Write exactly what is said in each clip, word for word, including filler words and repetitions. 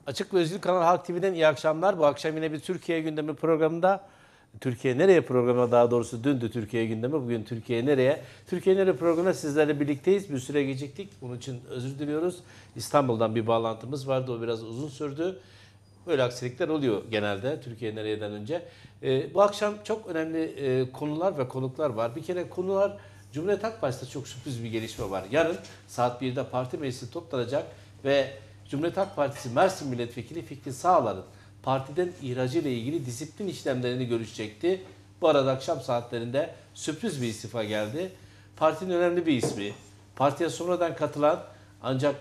Açık ve Özgür Kanal Halk T V'den iyi akşamlar. Bu akşam yine bir Türkiye gündemi programında. Türkiye Nereye programına, daha doğrusu dündü Türkiye gündemi. Bugün Türkiye Nereye? Türkiye Nereye programında sizlerle birlikteyiz. Bir süre geciktik. Bunun için özür diliyoruz. İstanbul'dan bir bağlantımız vardı. O biraz uzun sürdü. Böyle aksilikler oluyor genelde Türkiye Nereye'den önce. Ee, bu akşam çok önemli e, konular ve konuklar var. Bir kere konular, Cumhuriyet Halk Partisi'nde çok sürpriz bir gelişme var. Yarın saat birde parti meclisi toplanacak ve Cumhuriyet Halk Partisi Mersin Milletvekili Fikri Sağlar'ın partiden ihracı ile ilgili disiplin işlemlerini görüşecekti. Bu arada akşam saatlerinde sürpriz bir istifa geldi. Partinin önemli bir ismi. Partiye sonradan katılan ancak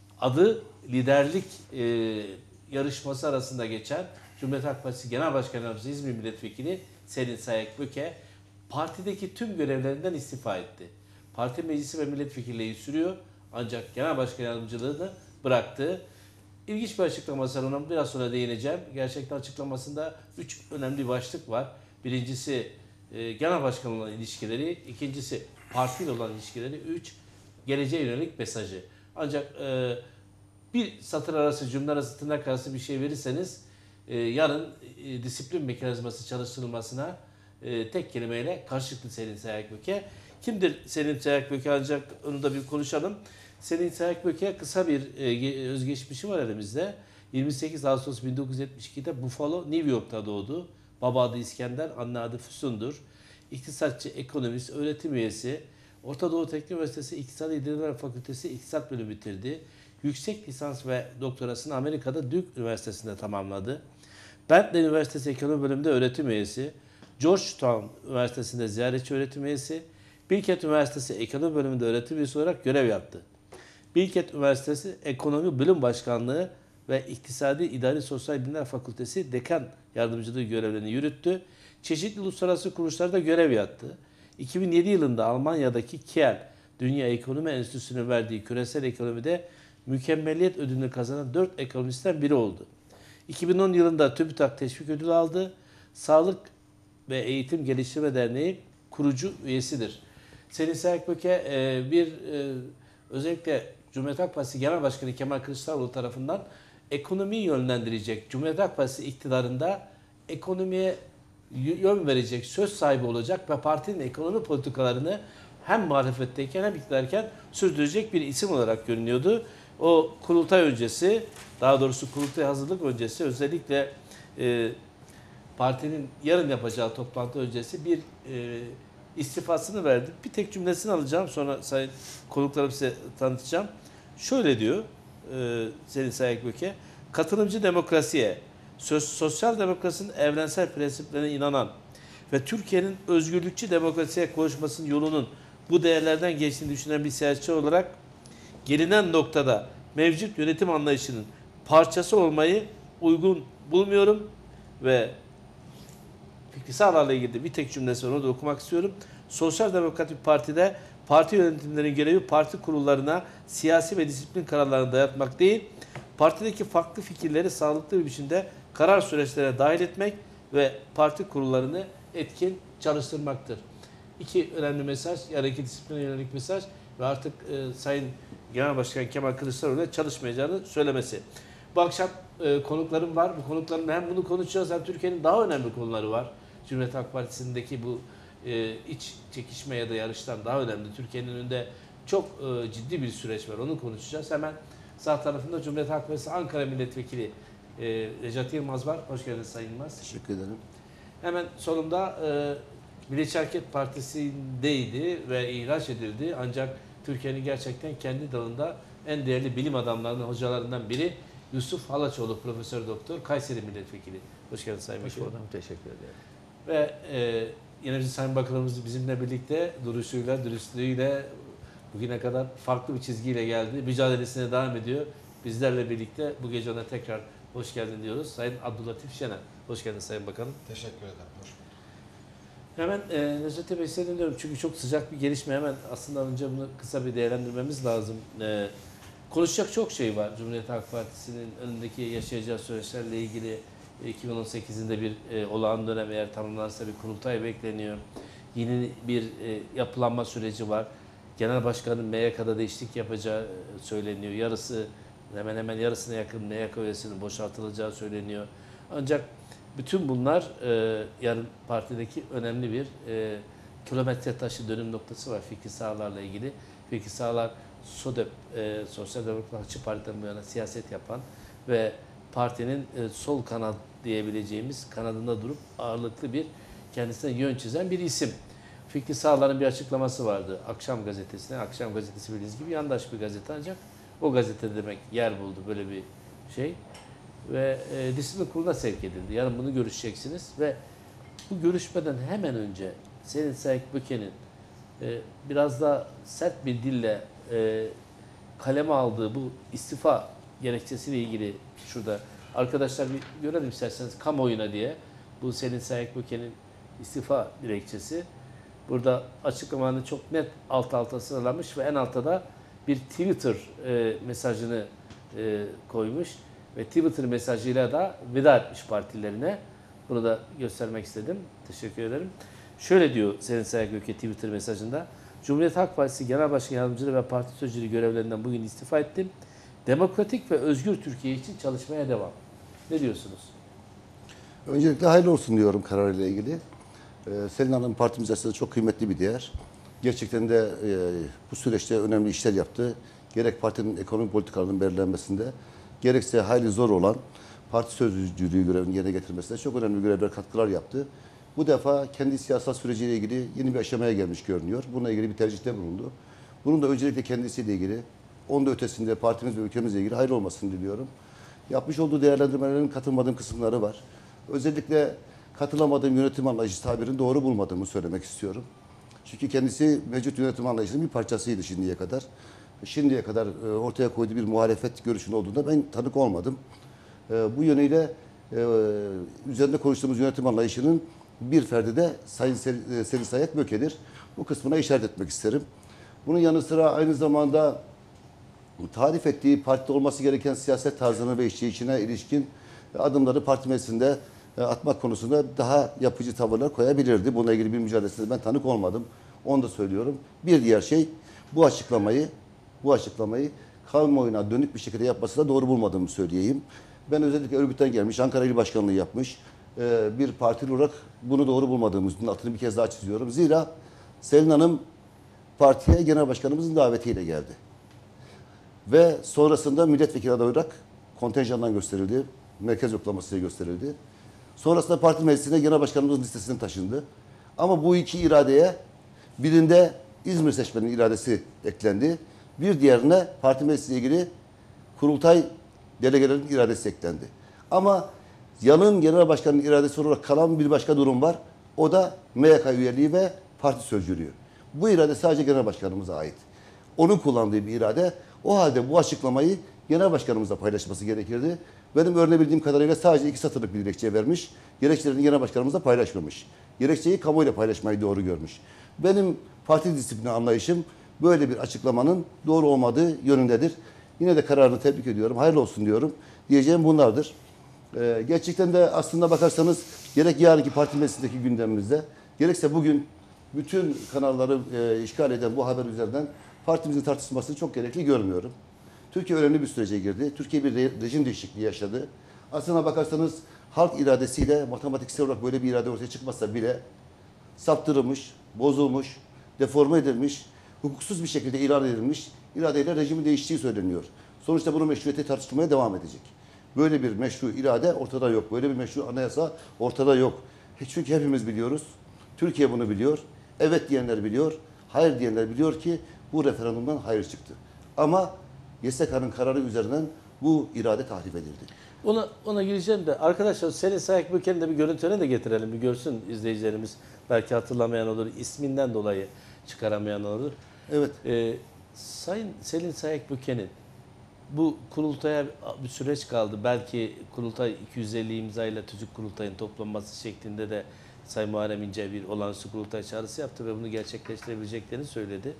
adı liderlik e, yarışması arasında geçen Cumhuriyet Halk Partisi Genel Başkan Yardımcısı İzmir Milletvekili Selin Sayek Böke partideki tüm görevlerinden istifa etti. Parti meclisi ve milletvekilliği sürüyor ancak Genel Başkan Yardımcılığını bıraktı. İlginç bir açıklaması var, ona biraz sonra değineceğim. Gerçekten açıklamasında üç önemli başlık var. Birincisi e, genel başkanla olan ilişkileri, ikincisi partiyle olan ilişkileri, üç geleceğe yönelik mesajı. Ancak e, bir satır arası, cümle arası, tırnak arası bir şey verirseniz e, yarın e, disiplin mekanizması çalıştırılmasına e, tek kelimeyle karşılıklı Selin Sayek Böke. Kimdir Selin Sayek Böke, ancak onu da bir konuşalım. Selin Sayek Böke kısa bir e, özgeçmişi var elimizde. yirmi sekiz Ağustos bin dokuz yüz yetmiş iki'de Buffalo, New York'ta doğdu. Baba adı İskender, anne adı Füsun'dur. İktisatçı, ekonomist, öğretim üyesi. Orta Doğu Teknik Üniversitesi İktisadi İdare Fakültesi İktisat Bölümü bitirdi. Yüksek lisans ve doktorasını Amerika'da Duke Üniversitesi'nde tamamladı. Bentley Üniversitesi Ekonomi Bölümünde öğretim üyesi. Georgetown Üniversitesi'nde ziyaretçi öğretim üyesi. Bilkent Üniversitesi Ekonomi Bölümünde öğretim üyesi olarak görev yaptı. Bilkent Üniversitesi Ekonomi Bölüm Başkanlığı ve İktisadi İdari Sosyal Bilimler Fakültesi Dekan Yardımcılığı görevlerini yürüttü. Çeşitli uluslararası kuruluşlarda görev yaptı. iki bin yedi yılında Almanya'daki Kiel Dünya Ekonomi Enstitüsü'nün verdiği küresel ekonomide mükemmeliyet ödülünü kazanan dört ekonomistten biri oldu. iki bin on yılında TÜBİTAK Teşvik Ödülü aldı. Sağlık ve Eğitim Geliştirme Derneği kurucu üyesidir. Selin Sayek Böke bir özellikle Cumhuriyet Halk Partisi Genel Başkanı Kemal Kılıçdaroğlu tarafından ekonomiyi yönlendirecek, Cumhuriyet Halk Partisi iktidarında ekonomiye yön verecek, söz sahibi olacak ve partinin ekonomi politikalarını hem muhalefetteyken hem iktidarken sürdürecek bir isim olarak görünüyordu. O kurultay öncesi, daha doğrusu kurultay hazırlık öncesi, özellikle e, partinin yarın yapacağı toplantı öncesi bir e, istifasını verdi. Bir tek cümlesini alacağım, sonra sayın konuklarım size tanıtacağım. Şöyle diyor e, Selin Sayek Böke: katılımcı demokrasiye, söz, sosyal demokrasinin evrensel prensiplerine inanan ve Türkiye'nin özgürlükçü demokrasiye koşmasının yolunun bu değerlerden geçtiğini düşünen bir siyasetçi olarak gelinen noktada mevcut yönetim anlayışının parçası olmayı uygun bulmuyorum ve Fikri Sağlar'la ilgili bir tek cümlesi onu da okumak istiyorum. Sosyal Demokratik Parti'de parti yönetimlerinin görevi parti kurullarına siyasi ve disiplin kararlarını dayatmak değil, partideki farklı fikirleri sağlıklı bir biçimde karar süreçlerine dahil etmek ve parti kurullarını etkin çalıştırmaktır. İki önemli mesaj, yarınki disipline yönelik mesaj ve artık e, Sayın Genel Başkan Kemal Kılıçdaroğlu'na çalışmayacağını söylemesi. Bu akşam e, konuklarım var. Bu konuklarımla hem bunu konuşacağız hem Türkiye'nin daha önemli konuları var. Cumhuriyet Halk Partisi'ndeki bu e, iç çekişme ya da yarıştan daha önemli. Türkiye'nin önünde çok e, ciddi bir süreç var. Onu konuşacağız. Hemen sağ tarafında Cumhuriyet Halk Partisi Ankara Milletvekili e, Recat Yılmaz var. Hoş geldiniz Sayın Yılmaz. Teşekkür ederim. Hemen solumda e, Milliyetçi Hareket Partisi'ndeydi ve ihraç edildi. Ancak Türkiye'nin gerçekten kendi dalında en değerli bilim adamlarından, hocalarından biri Yusuf Halaçoğlu, Profesör Doktor, Kayseri Milletvekili. Hoş geldiniz Sayın Bakanım. Hoş buldum, teşekkür ederim. Ve e, yine Sayın Bakanımız bizimle birlikte duruşuyla, dürüstlüğüyle bugüne kadar farklı bir çizgiyle geldi. Mücadelesine devam ediyor. Bizlerle birlikte bu gece ona tekrar hoş geldin diyoruz. Sayın Abdülatif Şener. Hoş geldiniz Sayın Bakanım. Teşekkür ederim. Hoş bulduk. Hemen e, Necati Bey size dönüyorum çünkü çok sıcak bir gelişme. Hemen aslında önce bunu kısa bir değerlendirmemiz lazım. E, konuşacak çok şey var. Cumhuriyet Halk Partisi'nin önündeki yaşayacağı süreçlerle ilgili iki bin on sekiz'inde bir e, olağan dönem eğer tanımlanırsa bir kurultay bekleniyor. Yeni bir e, yapılanma süreci var. Genel Başkan'ın M Y K'da değişiklik yapacağı söyleniyor. Yarısı Hemen hemen yarısına yakın M Y K üyesinin boşaltılacağı söyleniyor. Ancak bütün bunlar e, yarın partideki önemli bir e, kilometre taşı dönüm noktası var Fikri Sağlar'la ilgili. Fikri Sağlar SODEP, e, Sosyal Demokratçı Parti'den bu yana siyaset yapan ve partinin e, sol kanat diyebileceğimiz kanadında durup ağırlıklı bir kendisine yön çizen bir isim. Fikri Sağlar'ın bir açıklaması vardı Akşam Gazetesi'ne. Akşam Gazetesi bildiğiniz gibi yandaş bir gazete ancak o gazete demek yer buldu böyle bir şey. Ve e, disiplin kuruluna sevk edildi. Yarın bunu görüşeceksiniz ve bu görüşmeden hemen önce Selin Sayık Böke'nin e, biraz da sert bir dille e, kaleme aldığı bu istifa gerekçesiyle ilgili şurada arkadaşlar bir görelim isterseniz kamuoyuna diye bu Selin Sayık Böke'nin istifa dilekçesi. Burada açıklamanı çok net alt alta sıralamış ve en altta da bir Twitter e, mesajını e, koymuş ve Twitter mesajıyla da veda etmiş partilerine. Bunu da göstermek istedim. Teşekkür ederim. Şöyle diyor Selin Sayık Böke Twitter mesajında. Cumhuriyet Halk Partisi Genel Başkan Yardımcılığı ve Parti Sözcülüğü görevlerinden bugün istifa ettim. Demokratik ve özgür Türkiye için çalışmaya devam. Ne diyorsunuz? Öncelikle hayırlı olsun diyorum kararıyla ilgili. Ee, Selin Hanım partimiz açısından çok kıymetli bir değer. Gerçekten de e, bu süreçte önemli işler yaptı. Gerek partinin ekonomik politikalarının belirlenmesinde, gerekse hayli zor olan parti sözcülüğü görevini yerine getirmesinde çok önemli görevler, katkılar yaptı. Bu defa kendi siyasal süreciyle ilgili yeni bir aşamaya gelmiş görünüyor. Bununla ilgili bir tercihte bulundu. Bunun da öncelikle kendisiyle ilgili, onun da ötesinde partimiz ve ülkemizle ilgili hayırlı olmasını diliyorum. Yapmış olduğu değerlendirmelerin katılmadığım kısımları var. Özellikle katılamadığım yönetim anlayışı tabirini doğru bulmadığımı söylemek istiyorum. Çünkü kendisi mevcut yönetim anlayışının bir parçasıydı şimdiye kadar. Şimdiye kadar ortaya koyduğu bir muhalefet görüşünün olduğunda ben tanık olmadım. Bu yönüyle üzerinde konuştuğumuz yönetim anlayışının bir ferdi de Sayın Selin Sayık Böke'dir. Bu kısmına işaret etmek isterim. Bunun yanı sıra aynı zamanda tarif ettiği partide olması gereken siyaset tarzını ve işleyişine ilişkin adımları parti meclisinde atmak konusunda daha yapıcı tavırlar koyabilirdi. Bununla ilgili bir mücadelesine ben tanık olmadım. Onu da söylüyorum. Bir diğer şey bu açıklamayı bu açıklamayı kamuoyuna dönük bir şekilde yapması da doğru bulmadığımı söyleyeyim. Ben özellikle örgütten gelmiş, Ankara İl Başkanlığı yapmış bir partili olarak bunu doğru bulmadığımızın altını bir kez daha çiziyorum. Zira Selin Hanım partiye genel başkanımızın davetiyle geldi. Ve sonrasında milletvekili adayı olarak kontenjandan gösterildi. Merkez yoklamasıyla gösterildi. Sonrasında parti meclisine genel başkanımızın listesine taşındı. Ama bu iki iradeye birinde İzmir seçmeninin iradesi eklendi. Bir diğerine parti meclisiyle ilgili kurultay delegelerinin iradesi eklendi. Ama yanın genel başkanının iradesi olarak kalan bir başka durum var. O da M Y K üyeliği ve parti sözcülüğü. Bu irade sadece genel başkanımıza ait. Onun kullandığı bir irade. O halde bu açıklamayı genel başkanımızla paylaşması gerekirdi. Benim öğrenebildiğim kadarıyla sadece iki satırlık bir dilekçe vermiş. Gerekçelerini genel başkanımızla paylaşmamış. Gerekçeyi kamuoyuyla paylaşmayı doğru görmüş. Benim parti disiplini anlayışım böyle bir açıklamanın doğru olmadığı yönündedir. Yine de kararını tebrik ediyorum. Hayırlı olsun diyorum. Diyeceğim bunlardır. Ee, gerçekten de aslında bakarsanız gerek yarınki parti meclisindeki gündemimizde gerekse bugün bütün kanalları e, işgal eden bu haber üzerinden partimizin tartışmasını çok gerekli görmüyorum. Türkiye önemli bir sürece girdi. Türkiye bir re rejim değişikliği yaşadı. Aslına bakarsanız halk iradesiyle matematiksel olarak böyle bir irade ortaya çıkmasa bile saptırılmış, bozulmuş, deforme edilmiş, hukuksuz bir şekilde ilan edilmiş iradeyle rejimin değiştiği söyleniyor. Sonuçta bunun meşruiyeti tartışılmaya devam edecek. Böyle bir meşru irade ortada yok. Böyle bir meşru anayasa ortada yok. Çünkü hepimiz biliyoruz. Türkiye bunu biliyor. Evet diyenler biliyor. Hayır diyenler biliyor ki bu referandumdan hayır çıktı. Ama Y S K'nın kararı üzerinden bu irade tahrip edildi. Ona, ona gireceğim de arkadaşlar Selin Sayık Böke'nin de bir görüntülerini de getirelim. Bir görsün izleyicilerimiz. Belki hatırlamayan olur. İsminden dolayı çıkaramayan olur. Evet. Ee, Sayın Selin Sayık Böke'nin bu kurultaya bir süreç kaldı. Belki kurultay iki yüz elli imzayla tüzük kurultayın toplanması şeklinde de Sayın Muharrem İnce bir olağanüstü kurultay çağrısı yaptı ve bunu gerçekleştirebileceklerini söyledi.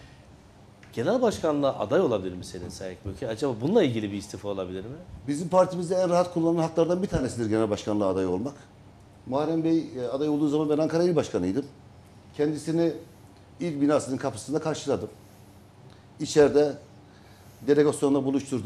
Genel başkanlığa aday olabilir mi Selin Sayık Böke? Acaba bununla ilgili bir istifa olabilir mi? Bizim partimizde en rahat kullanılan haklardan bir tanesidir genel başkanlığa aday olmak. Muharrem Bey aday olduğu zaman ben Ankara İl Başkanıydım. Kendisini il binasının kapısında karşıladım. İçeride delegasyonla buluşturdum.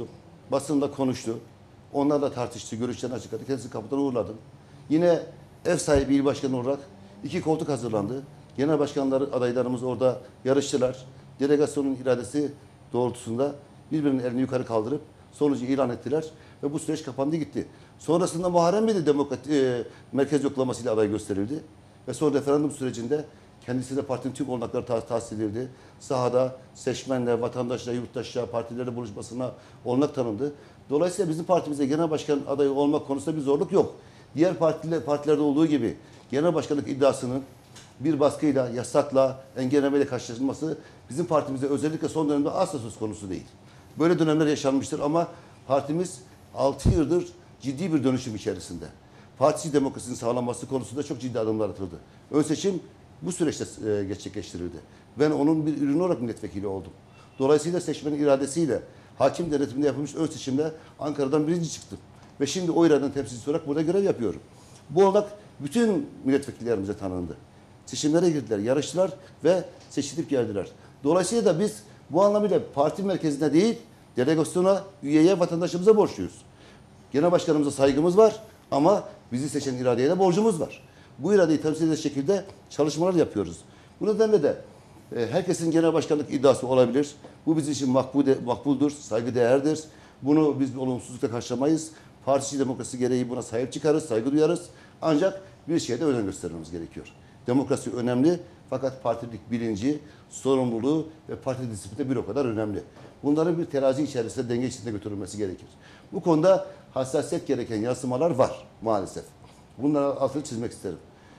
basında konuştu. Onlarla tartıştı, görüşlerini açıkladı. Kendisini kapıdan uğurladım. Yine ev sahibi il başkanı olarak iki koltuk hazırlandı. Genel başkanları adaylarımız orada yarıştılar. Delegasyonun iradesi doğrultusunda birbirinin elini yukarı kaldırıp sonucu ilan ettiler ve bu süreç kapandı gitti. Sonrasında Muharrem Bey de demokrat, e, merkez yoklamasıyla aday gösterildi. Ve sonra referandum sürecinde kendisine partinin tüm olanakları ta tahsis edildi. Sahada seçmenle, vatandaşla, yurttaşla, partilerle buluşmasına olanak tanındı. Dolayısıyla bizim partimizde genel başkan adayı olmak konusunda bir zorluk yok. Diğer partiler, partilerde olduğu gibi genel başkanlık iddiasının bir baskıyla, yasakla, engellemeyle karşılaşılması bizim partimizde özellikle son dönemde asla söz konusu değil. Böyle dönemler yaşanmıştır ama partimiz altı yıldır ciddi bir dönüşüm içerisinde. Partisi demokrasinin sağlanması konusunda çok ciddi adımlar atıldı. Ön seçim bu süreçte e, gerçekleştirildi. Ben onun bir ürünü olarak milletvekili oldum. Dolayısıyla seçmenin iradesiyle hakim denetiminde yapılmış ön seçimde Ankara'dan birinci çıktım. Ve şimdi o iradenin temsilcisi olarak burada görev yapıyorum. Bu olarak bütün milletvekillerimize tanındı. Seçimlere girdiler, yarıştılar ve seçilip geldiler. Dolayısıyla da biz bu anlamıyla parti merkezine değil, delegasyona, üyeye, vatandaşımıza borçluyuz. Genel başkanımıza saygımız var ama bizi seçen iradeye de borcumuz var. Bu iradeyi temsil edecek şekilde çalışmalar yapıyoruz. Bu nedenle de e, herkesin genel başkanlık iddiası olabilir. Bu bizim için makbul, makbuldur, saygıdeğerdir. Bunu biz olumsuzlukla karşılamayız. Partisi demokrasi gereği buna sahip çıkarız, saygı duyarız. Ancak bir şeyde önem göstermemiz gerekiyor. Demokrasi önemli fakat partilik bilinci, sorumluluğu ve parti disiplini bir o kadar önemli. Bunların bir terazi içerisinde, denge içerisinde götürülmesi gerekir. Bu konuda hassasiyet gereken yansımalar var maalesef. Bunları altını çizmek isterim.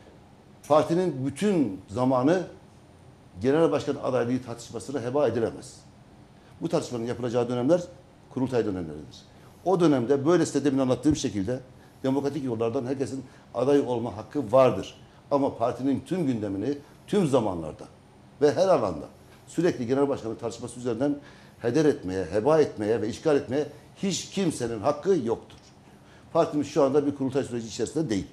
Partinin bütün zamanı genel başkan adaylığı tartışmasına heba edilemez. Bu tartışmanın yapılacağı dönemler kurultay dönemleridir. O dönemde böylesine demin anlattığım şekilde demokratik yollardan herkesin aday olma hakkı vardır. Ama partinin tüm gündemini tüm zamanlarda ve her alanda sürekli genel başkanlık tartışması üzerinden heder etmeye, heba etmeye ve işgal etmeye hiç kimsenin hakkı yoktur. Partimiz şu anda bir kurultay süreci içerisinde değil.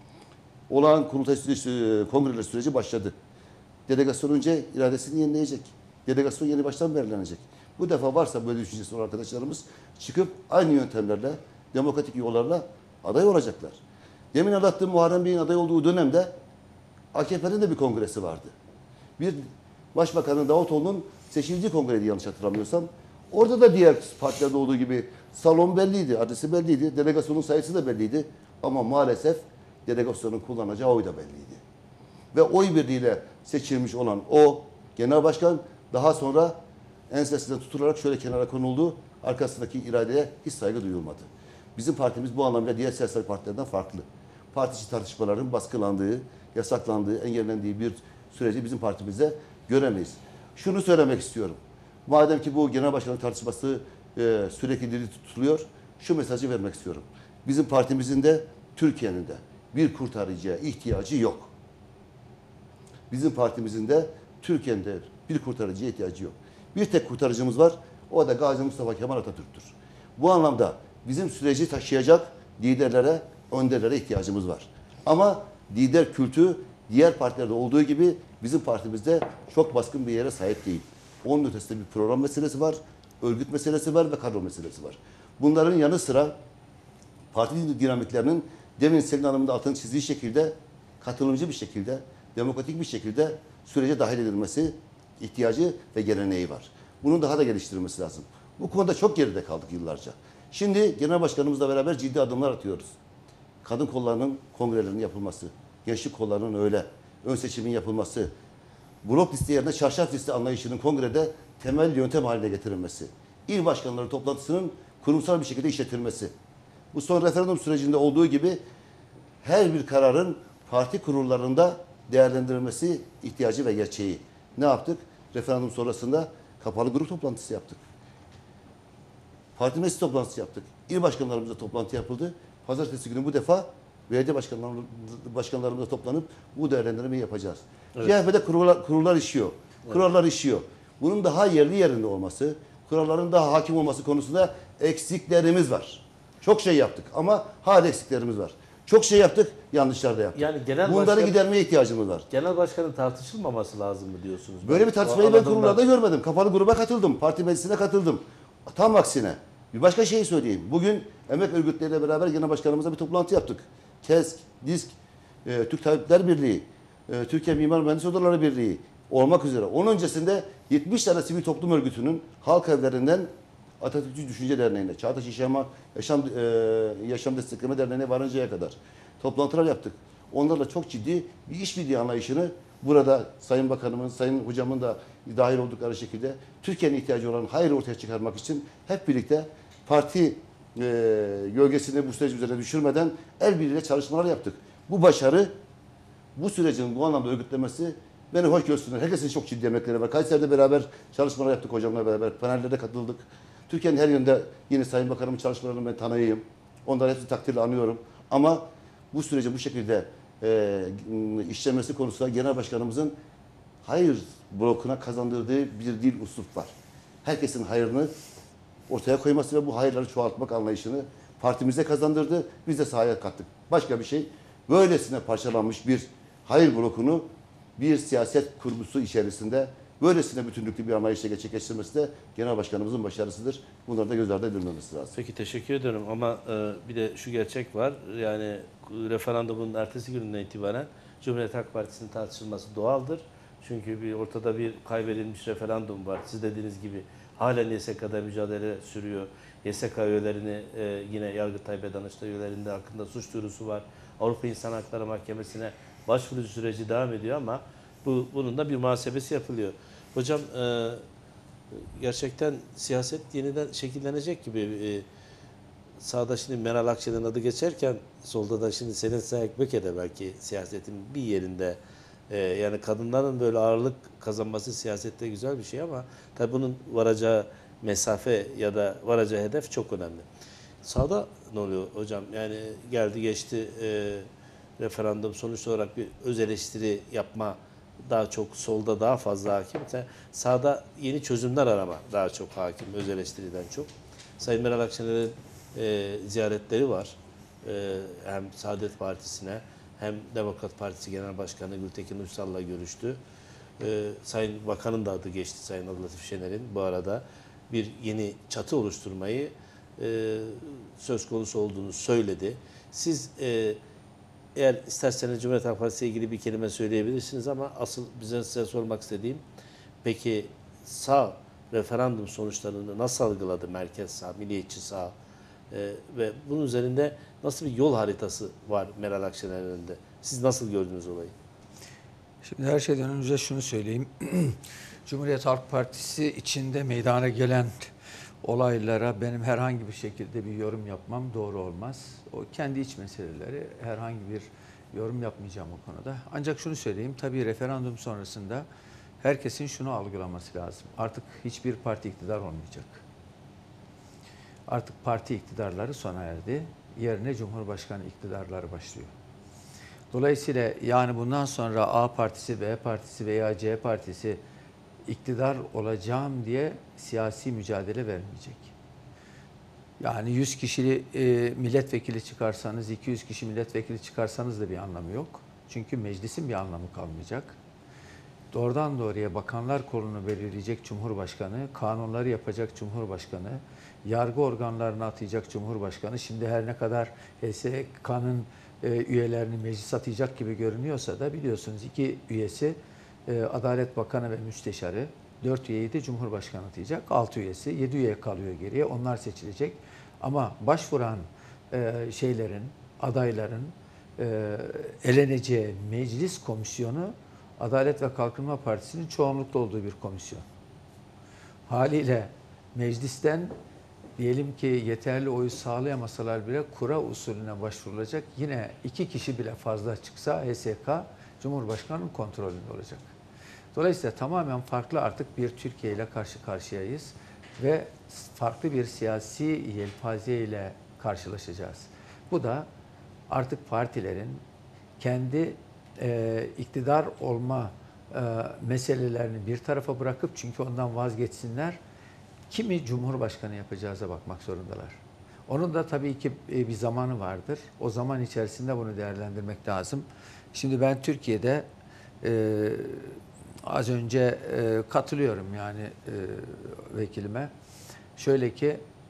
Olağan kurultay süreci, kongreler süreci başladı. Delegasyon önce iradesini yenileyecek. Delegasyon yeni baştan belirlenecek. Bu defa varsa böyle düşüncesi olan arkadaşlarımız çıkıp aynı yöntemlerle, demokratik yollarla aday olacaklar. Demin anlattığım Muharrem Bey'in aday olduğu dönemde A K P'nin de bir kongresi vardı. Bir Başbakanın Davutoğlu'nun seçildiği kongreydi yanlış hatırlamıyorsam. Orada da diğer partilerde olduğu gibi salon belliydi, adresi belliydi, delegasyonun sayısı da belliydi. Ama maalesef delegasyonun kullanacağı oy da belliydi. Ve oy birliğiyle seçilmiş olan o genel başkan daha sonra ensesinden tutularak şöyle kenara konuldu. Arkasındaki iradeye hiç saygı duyulmadı. Bizim partimiz bu anlamda diğer siyasi partilerden farklı. Parti içi tartışmaların baskılandığı, yasaklandığı, engellendiği bir süreci bizim partimizde göremeyiz. Şunu söylemek istiyorum. Madem ki bu genel başkanlık tartışması e, sürekli diri tutuluyor, şu mesajı vermek istiyorum. Bizim partimizin de Türkiye'nin de bir kurtarıcıya ihtiyacı yok. Bizim partimizin de Türkiye'nin de bir kurtarıcıya ihtiyacı yok. Bir tek kurtarıcımız var, o da Gazi Mustafa Kemal Atatürk'tür. Bu anlamda bizim süreci taşıyacak liderlere, önderlere ihtiyacımız var. Ama lider kültü diğer partilerde olduğu gibi bizim partimizde çok baskın bir yere sahip değil. Onun ötesinde bir program meselesi var, örgüt meselesi var ve kadro meselesi var. Bunların yanı sıra parti dinamiklerinin demin Selin Hanım'ın da altını çizdiği şekilde katılımcı bir şekilde, demokratik bir şekilde sürece dahil edilmesi ihtiyacı ve geleneği var. Bunun daha da geliştirilmesi lazım. Bu konuda çok geride kaldık yıllarca. Şimdi genel başkanımızla beraber ciddi adımlar atıyoruz. Kadın kollarının kongrelerinin yapılması, gençlik kollarının öyle, ön seçimin yapılması, blok liste yerine çarşaf liste anlayışının kongrede temel yöntem haline getirilmesi, il başkanları toplantısının kurumsal bir şekilde işletilmesi. Bu son referandum sürecinde olduğu gibi her bir kararın parti kurullarında değerlendirilmesi ihtiyacı ve gerçeği. Ne yaptık? Referandum sonrasında kapalı grup toplantısı yaptık. Parti meclis toplantısı yaptık. İl başkanlarımızla toplantı yapıldı. Pazartesi günü bu defa belediye başkanlarımız, başkanlarımızla toplanıp bu değerlendirmeyi yapacağız. Evet. C H P'de kurullar, kurullar işiyor. Evet. Kurallar işiyor. Bunun daha yerli yerinde olması, kuralların daha hakim olması konusunda eksiklerimiz var. Çok şey yaptık ama hala eksiklerimiz var. Çok şey yaptık, yanlışlar da yaptık. Yani genel Bunları başkan, gidermeye ihtiyacımız var. Genel başkanın tartışılmaması lazım mı diyorsunuz? Böyle bir tartışmayı ben kurullarda görmedim. Kapalı gruba katıldım. Parti meclisine katıldım. Tam aksine Bir başka şeyi söyleyeyim. Bugün emek örgütleriyle beraber genel başkanımızla bir toplantı yaptık. KESK, DİSK, e, Türk Tabipler Birliği, e, Türkiye Mimar Mühendis Odaları Birliği olmak üzere. Onun öncesinde yetmiş tane sivil toplum örgütünün halk evlerinden Atatürkçü Düşünce Derneği'ne, Çağdaş Yaşam, Yaşam, e, Yaşam Destekleme Derneği'ne varıncaya kadar toplantılar yaptık. Onlarla çok ciddi bir işbirliği anlayışını burada Sayın Bakanımın, Sayın Hocamın da dahil oldukları şekilde Türkiye'nin ihtiyacı olan hayır ortaya çıkarmak için hep birlikte parti e, gölgesini bu süreç üzerine düşürmeden el birliğiyle çalışmalar yaptık. Bu başarı, bu sürecin bu anlamda örgütlemesi beni hoş görsünler. Herkesin çok ciddi emekleri var. Kayseri'de beraber çalışmalar yaptık hocamla beraber. Panellere katıldık. Türkiye'nin her yönde yine Sayın Bakanımın çalışmalarını ben tanıyayım. Onları hepsini takdirle anıyorum. Ama bu süreci bu şekilde e, işlemesi konusunda Genel Başkanımızın hayır blokuna kazandırdığı bir dil üslup var. Herkesin hayırını ortaya koyması ve bu hayırları çoğaltmak anlayışını partimize kazandırdı. Biz de sahaya kattık. Başka bir şey. Böylesine parçalanmış bir hayır blokunu bir siyaset kurgusu içerisinde böylesine bütünlüklü bir anlayışla gerçekleştirmesi de Genel Başkanımızın başarısıdır. Bunları da göz ardı edilmemesi lazım. Peki teşekkür ederim ama e, bir de şu gerçek var. Yani referandumun ertesi gününden itibaren Cumhuriyet Halk Partisi'nin tartışılması doğaldır. Çünkü bir ortada bir kaybedilmiş referandum var. Siz dediğiniz gibi halen Y S K'da mücadele sürüyor. Y S K üyelerini e, yine Yargıtay ve Danıştay üyelerinde hakkında suç duyurusu var. Avrupa İnsan Hakları Mahkemesi'ne başvuru süreci devam ediyor ama bu bunun da bir muhasebesi yapılıyor. Hocam e, gerçekten siyaset yeniden şekillenecek gibi. E, sağda şimdi Meral Akşener'in adı geçerken solda da şimdi Selin Sayıkbeke de belki siyasetin bir yerinde e, yani kadınların böyle ağırlık kazanması siyasette güzel bir şey ama tabii bunun varacağı mesafe ya da varacağı hedef çok önemli. Sağda ne oluyor hocam? Yani geldi geçti e, referandum sonuç olarak bir öz eleştiri yapma daha çok solda daha fazla hakim. Sağda yeni çözümler arama daha çok hakim öz eleştiriden çok. Sayın Meral Akşener'in e, ziyaretleri var. E, hem Saadet Partisi'ne hem Demokrat Partisi Genel Başkanı Gültekin Uysal'la görüştü. E, Sayın Bakan'ın da adı geçti Sayın Abdülatif Şener'in bu arada bir yeni çatı oluşturmayı e, söz konusu olduğunu söyledi. Siz e, eğer isterseniz Cumhuriyet Halk Partisi ile ilgili bir kelime söyleyebilirsiniz ama asıl bize size sormak istediğim peki sağ referandum sonuçlarını nasıl algıladı merkez sağ, milliyetçi sağ e, ve bunun üzerinde nasıl bir yol haritası var Meral Akşener'in önünde? Siz nasıl gördünüz olayı? Şimdi her şeyden önce şunu söyleyeyim. Cumhuriyet Halk Partisi içinde meydana gelen olaylara benim herhangi bir şekilde bir yorum yapmam doğru olmaz. O kendi iç meseleleri, herhangi bir yorum yapmayacağım o konuda. Ancak şunu söyleyeyim, tabii referandum sonrasında herkesin şunu algılaması lazım. Artık hiçbir parti iktidar olmayacak. Artık parti iktidarları sona erdi. Yerine Cumhurbaşkanı iktidarları başlıyor. Dolayısıyla yani bundan sonra A partisi, B partisi veya C partisi iktidar olacağım diye siyasi mücadele vermeyecek. Yani yüz kişili e, milletvekili çıkarsanız, iki yüz kişi milletvekili çıkarsanız da bir anlamı yok. Çünkü meclisin bir anlamı kalmayacak. Doğrudan doğruya bakanlar kolunu belirleyecek Cumhurbaşkanı, kanunları yapacak Cumhurbaşkanı, yargı organlarına atayacak Cumhurbaşkanı. Şimdi her ne kadar H S K'nın e, üyelerini meclis atayacak gibi görünüyorsa da biliyorsunuz iki üyesi e, Adalet Bakanı ve Müsteşarı, dört üyeyi de Cumhurbaşkanı atayacak, altı üyesi, yedi üye kalıyor geriye, onlar seçilecek. Ama başvuran e, şeylerin, adayların e, eleneceği meclis komisyonu Adalet ve Kalkınma Partisi'nin çoğunlukta olduğu bir komisyon. Haliyle meclisten diyelim ki yeterli oyu sağlayamasalar bile kura usulüne başvurulacak. Yine iki kişi bile fazla çıksa H S K Cumhurbaşkanı'nın kontrolünde olacak. Dolayısıyla tamamen farklı artık bir Türkiye ile karşı karşıyayız ve farklı bir siyasi yelpaze ile karşılaşacağız. Bu da artık partilerin kendi e, iktidar olma e, meselelerini bir tarafa bırakıp çünkü ondan vazgeçsinler, kimi Cumhurbaşkanı yapacağıza bakmak zorundalar. Onun da tabii ki bir zamanı vardır. O zaman içerisinde bunu değerlendirmek lazım. Şimdi ben Türkiye'de e, az önce e, katılıyorum yani e, vekilime. Şöyle ki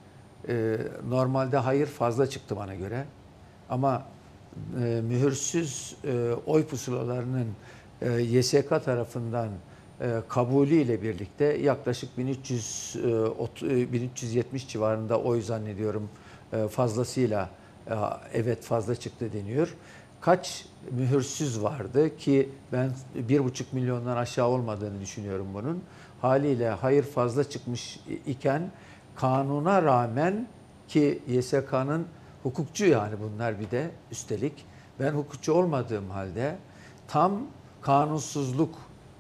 e, normalde hayır fazla çıktı bana göre. Ama e, mühürsüz e, oy pusulalarının e, Y S K tarafından e, kabulüyle birlikte yaklaşık bin üç yüz bin üç yüz yetmiş civarında oy zannediyorum e, fazlasıyla e, evet fazla çıktı deniyor. Kaç mühürsüz vardı ki ben bir buçuk milyondan aşağı olmadığını düşünüyorum bunun. Haliyle hayır fazla çıkmış iken kanuna rağmen ki Y S K'nın hukukçu yani bunlar bir de üstelik ben hukukçu olmadığım halde tam kanunsuzluk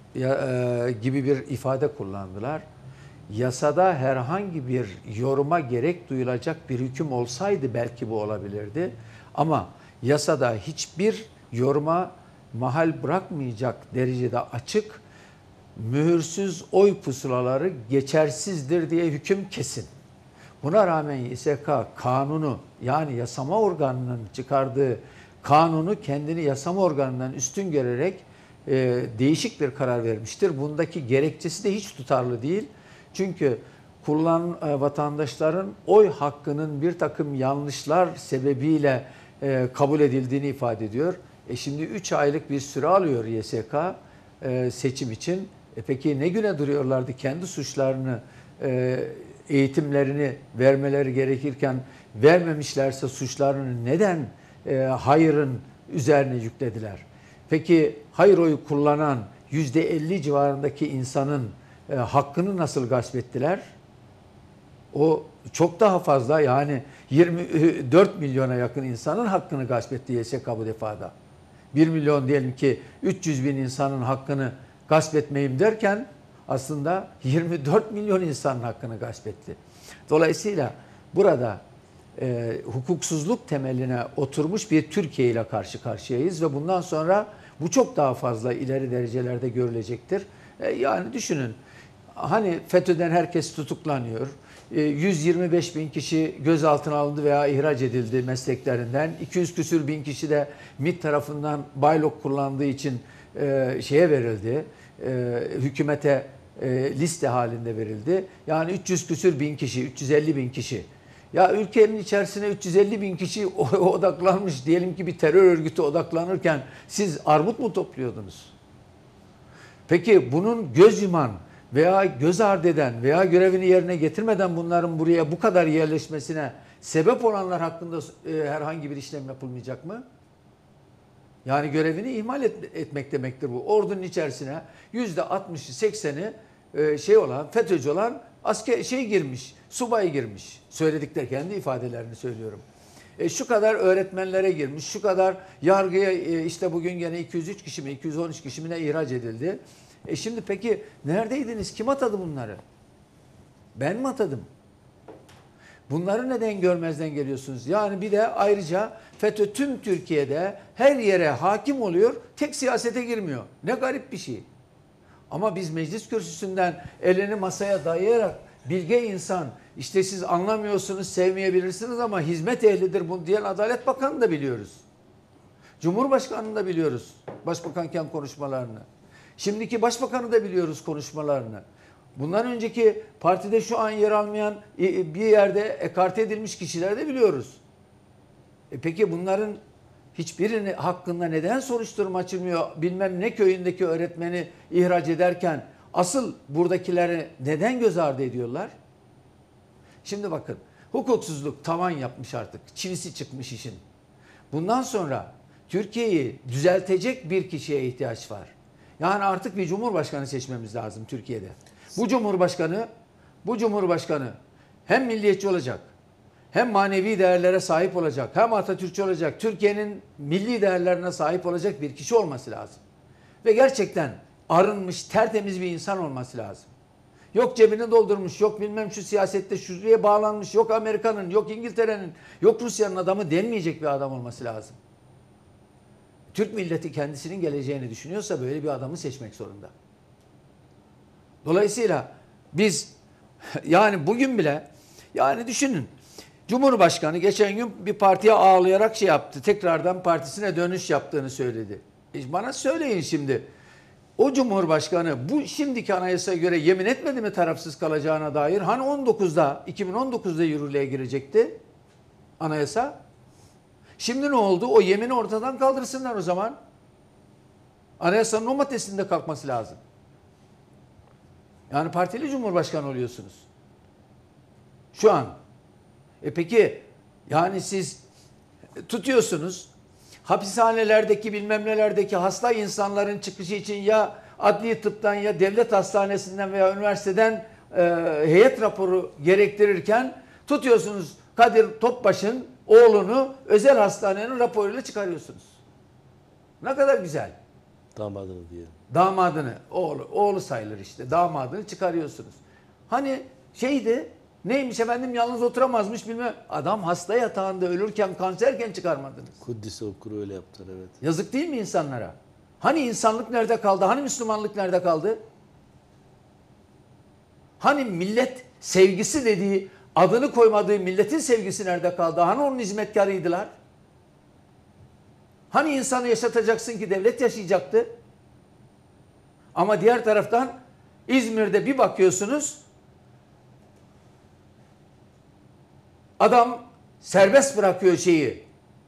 gibi bir ifade kullandılar. Yasada herhangi bir yoruma gerek duyulacak bir hüküm olsaydı belki bu olabilirdi. Ama yasada hiçbir yoruma mahal bırakmayacak derecede açık, mühürsüz oy pusulaları geçersizdir diye hüküm kesin. Buna rağmen Y S K kanunu yani yasama organının çıkardığı kanunu kendini yasama organından üstün görerek e, değişik bir karar vermiştir. Bundaki gerekçesi de hiç tutarlı değil. Çünkü kullanan e, vatandaşların oy hakkının bir takım yanlışlar sebebiyle e, kabul edildiğini ifade ediyor. E şimdi üç aylık bir süre alıyor Y S K e, seçim için. E peki ne güne duruyorlardı kendi suçlarını e, eğitimlerini vermeleri gerekirken vermemişlerse suçlarını neden e, hayırın üzerine yüklediler? Peki hayır oyu kullanan yüzde elli civarındaki insanın e, hakkını nasıl gasp ettiler? O çok daha fazla yani yirmi dört milyona yakın insanın hakkını gasp etti Y S K bu defada. bir milyon diyelim ki üç yüz bin insanın hakkını gasp etmeyeyim derken aslında yirmi dört milyon insanın hakkını gasp etti. Dolayısıyla burada e, hukuksuzluk temeline oturmuş bir Türkiye ile karşı karşıyayız ve bundan sonra bu çok daha fazla ileri derecelerde görülecektir. E, yani düşünün hani FETÖ'den herkes tutuklanıyor. E, yüz yirmi beş bin kişi gözaltına alındı veya ihraç edildi mesleklerinden. iki yüz küsür bin kişi de MİT tarafından baylok kullandığı için e, şeye verildi. E, hükümete e, liste halinde verildi. Yani üç yüz küsür bin kişi, üç yüz elli bin kişi. Ya ülkenin içerisine üç yüz elli bin kişi odaklanmış diyelim ki bir terör örgütü odaklanırken siz armut mu topluyordunuz? Peki bunun göz yuman veya göz ardı eden veya görevini yerine getirmeden bunların buraya bu kadar yerleşmesine sebep olanlar hakkında e, herhangi bir işlem yapılmayacak mı? Yani görevini ihmal et, etmek demektir bu. Ordunun içerisine yüzde altmışı sekseni e, şey olan, FETÖ'cü olan asker şey girmiş, subay girmiş. Söyledikleri kendi ifadelerini söylüyorum. E, şu kadar öğretmenlere girmiş, şu kadar yargıya e, işte bugün gene iki yüz üç kişi mi, iki yüz on üç kişi mi ne ihraç edildi. E şimdi peki neredeydiniz? Kim atadı bunları? Ben mi atadım? Bunları neden görmezden geliyorsunuz? Yani bir de ayrıca FETÖ tüm Türkiye'de her yere hakim oluyor, tek siyasete girmiyor. Ne garip bir şey. Ama biz meclis kürsüsünden elini masaya dayayarak bilge insan, işte siz anlamıyorsunuz, sevmeyebilirsiniz ama hizmet ehlidir bunu diyen Adalet Bakanı'nı da biliyoruz. Cumhurbaşkanı'nı da biliyoruz, başbakanken konuşmalarını. Şimdiki başbakanı da biliyoruz konuşmalarını. Bundan önceki partide şu an yer almayan bir yerde ekarte edilmiş kişiler de biliyoruz. E peki bunların hiçbirinin hakkında neden soruşturma açılmıyor? Bilmem ne köyündeki öğretmeni ihraç ederken asıl buradakileri neden göz ardı ediyorlar? Şimdi bakın hukuksuzluk tavan yapmış artık. Çivisi çıkmış işin. Bundan sonra Türkiye'yi düzeltecek bir kişiye ihtiyaç var. Yani artık bir cumhurbaşkanı seçmemiz lazım Türkiye'de. Bu cumhurbaşkanı, bu cumhurbaşkanı hem milliyetçi olacak, hem manevi değerlere sahip olacak, hem Atatürkçü olacak, Türkiye'nin milli değerlerine sahip olacak bir kişi olması lazım. Ve gerçekten arınmış, tertemiz bir insan olması lazım. Yok cebini doldurmuş, yok bilmem şu siyasette şuraya bağlanmış, yok Amerika'nın, yok İngiltere'nin, yok Rusya'nın adamı denmeyecek bir adam olması lazım. Türk milleti kendisinin geleceğini düşünüyorsa böyle bir adamı seçmek zorunda. Dolayısıyla biz yani bugün bile yani düşünün Cumhurbaşkanı geçen gün bir partiye ağlayarak şey yaptı. Tekrardan partisine dönüş yaptığını söyledi. E bana söyleyin şimdi o Cumhurbaşkanı bu şimdiki anayasaya göre yemin etmedi mi tarafsız kalacağına dair? Hani on dokuzda iki bin on dokuzda yürürlüğe girecekti anayasa. Şimdi ne oldu? O yemini ortadan kaldırsınlar o zaman. Anayasanın o maddesinde kalkması lazım. Yani partili Cumhurbaşkanı oluyorsunuz. Şu an. E peki yani siz tutuyorsunuz hapishanelerdeki bilmem nelerdeki hasta insanların çıkışı için ya adli tıptan ya devlet hastanesinden veya üniversiteden e, heyet raporu gerektirirken tutuyorsunuz Kadir Topbaş'ın oğlunu özel hastanenin raporuyla çıkarıyorsunuz. Ne kadar güzel. Damadını diyelim. Damadını, oğlu, oğlu sayılır işte. Damadını çıkarıyorsunuz. Hani şeydi, neymiş efendim yalnız oturamazmış bilmem. Adam hasta yatağında ölürken, kanserken çıkarmadınız. Kuddis'i okuru öyle yaptılar, evet. Yazık değil mi insanlara? Hani insanlık nerede kaldı? Hani Müslümanlık nerede kaldı? Hani millet sevgisi dediği, adını koymadığı milletin sevgisi nerede kaldı? Hani onun hizmetkarıydılar? Hani insanı yaşatacaksın ki devlet yaşayacaktı? Ama diğer taraftan İzmir'de bir bakıyorsunuz, adam serbest bırakıyor şeyi,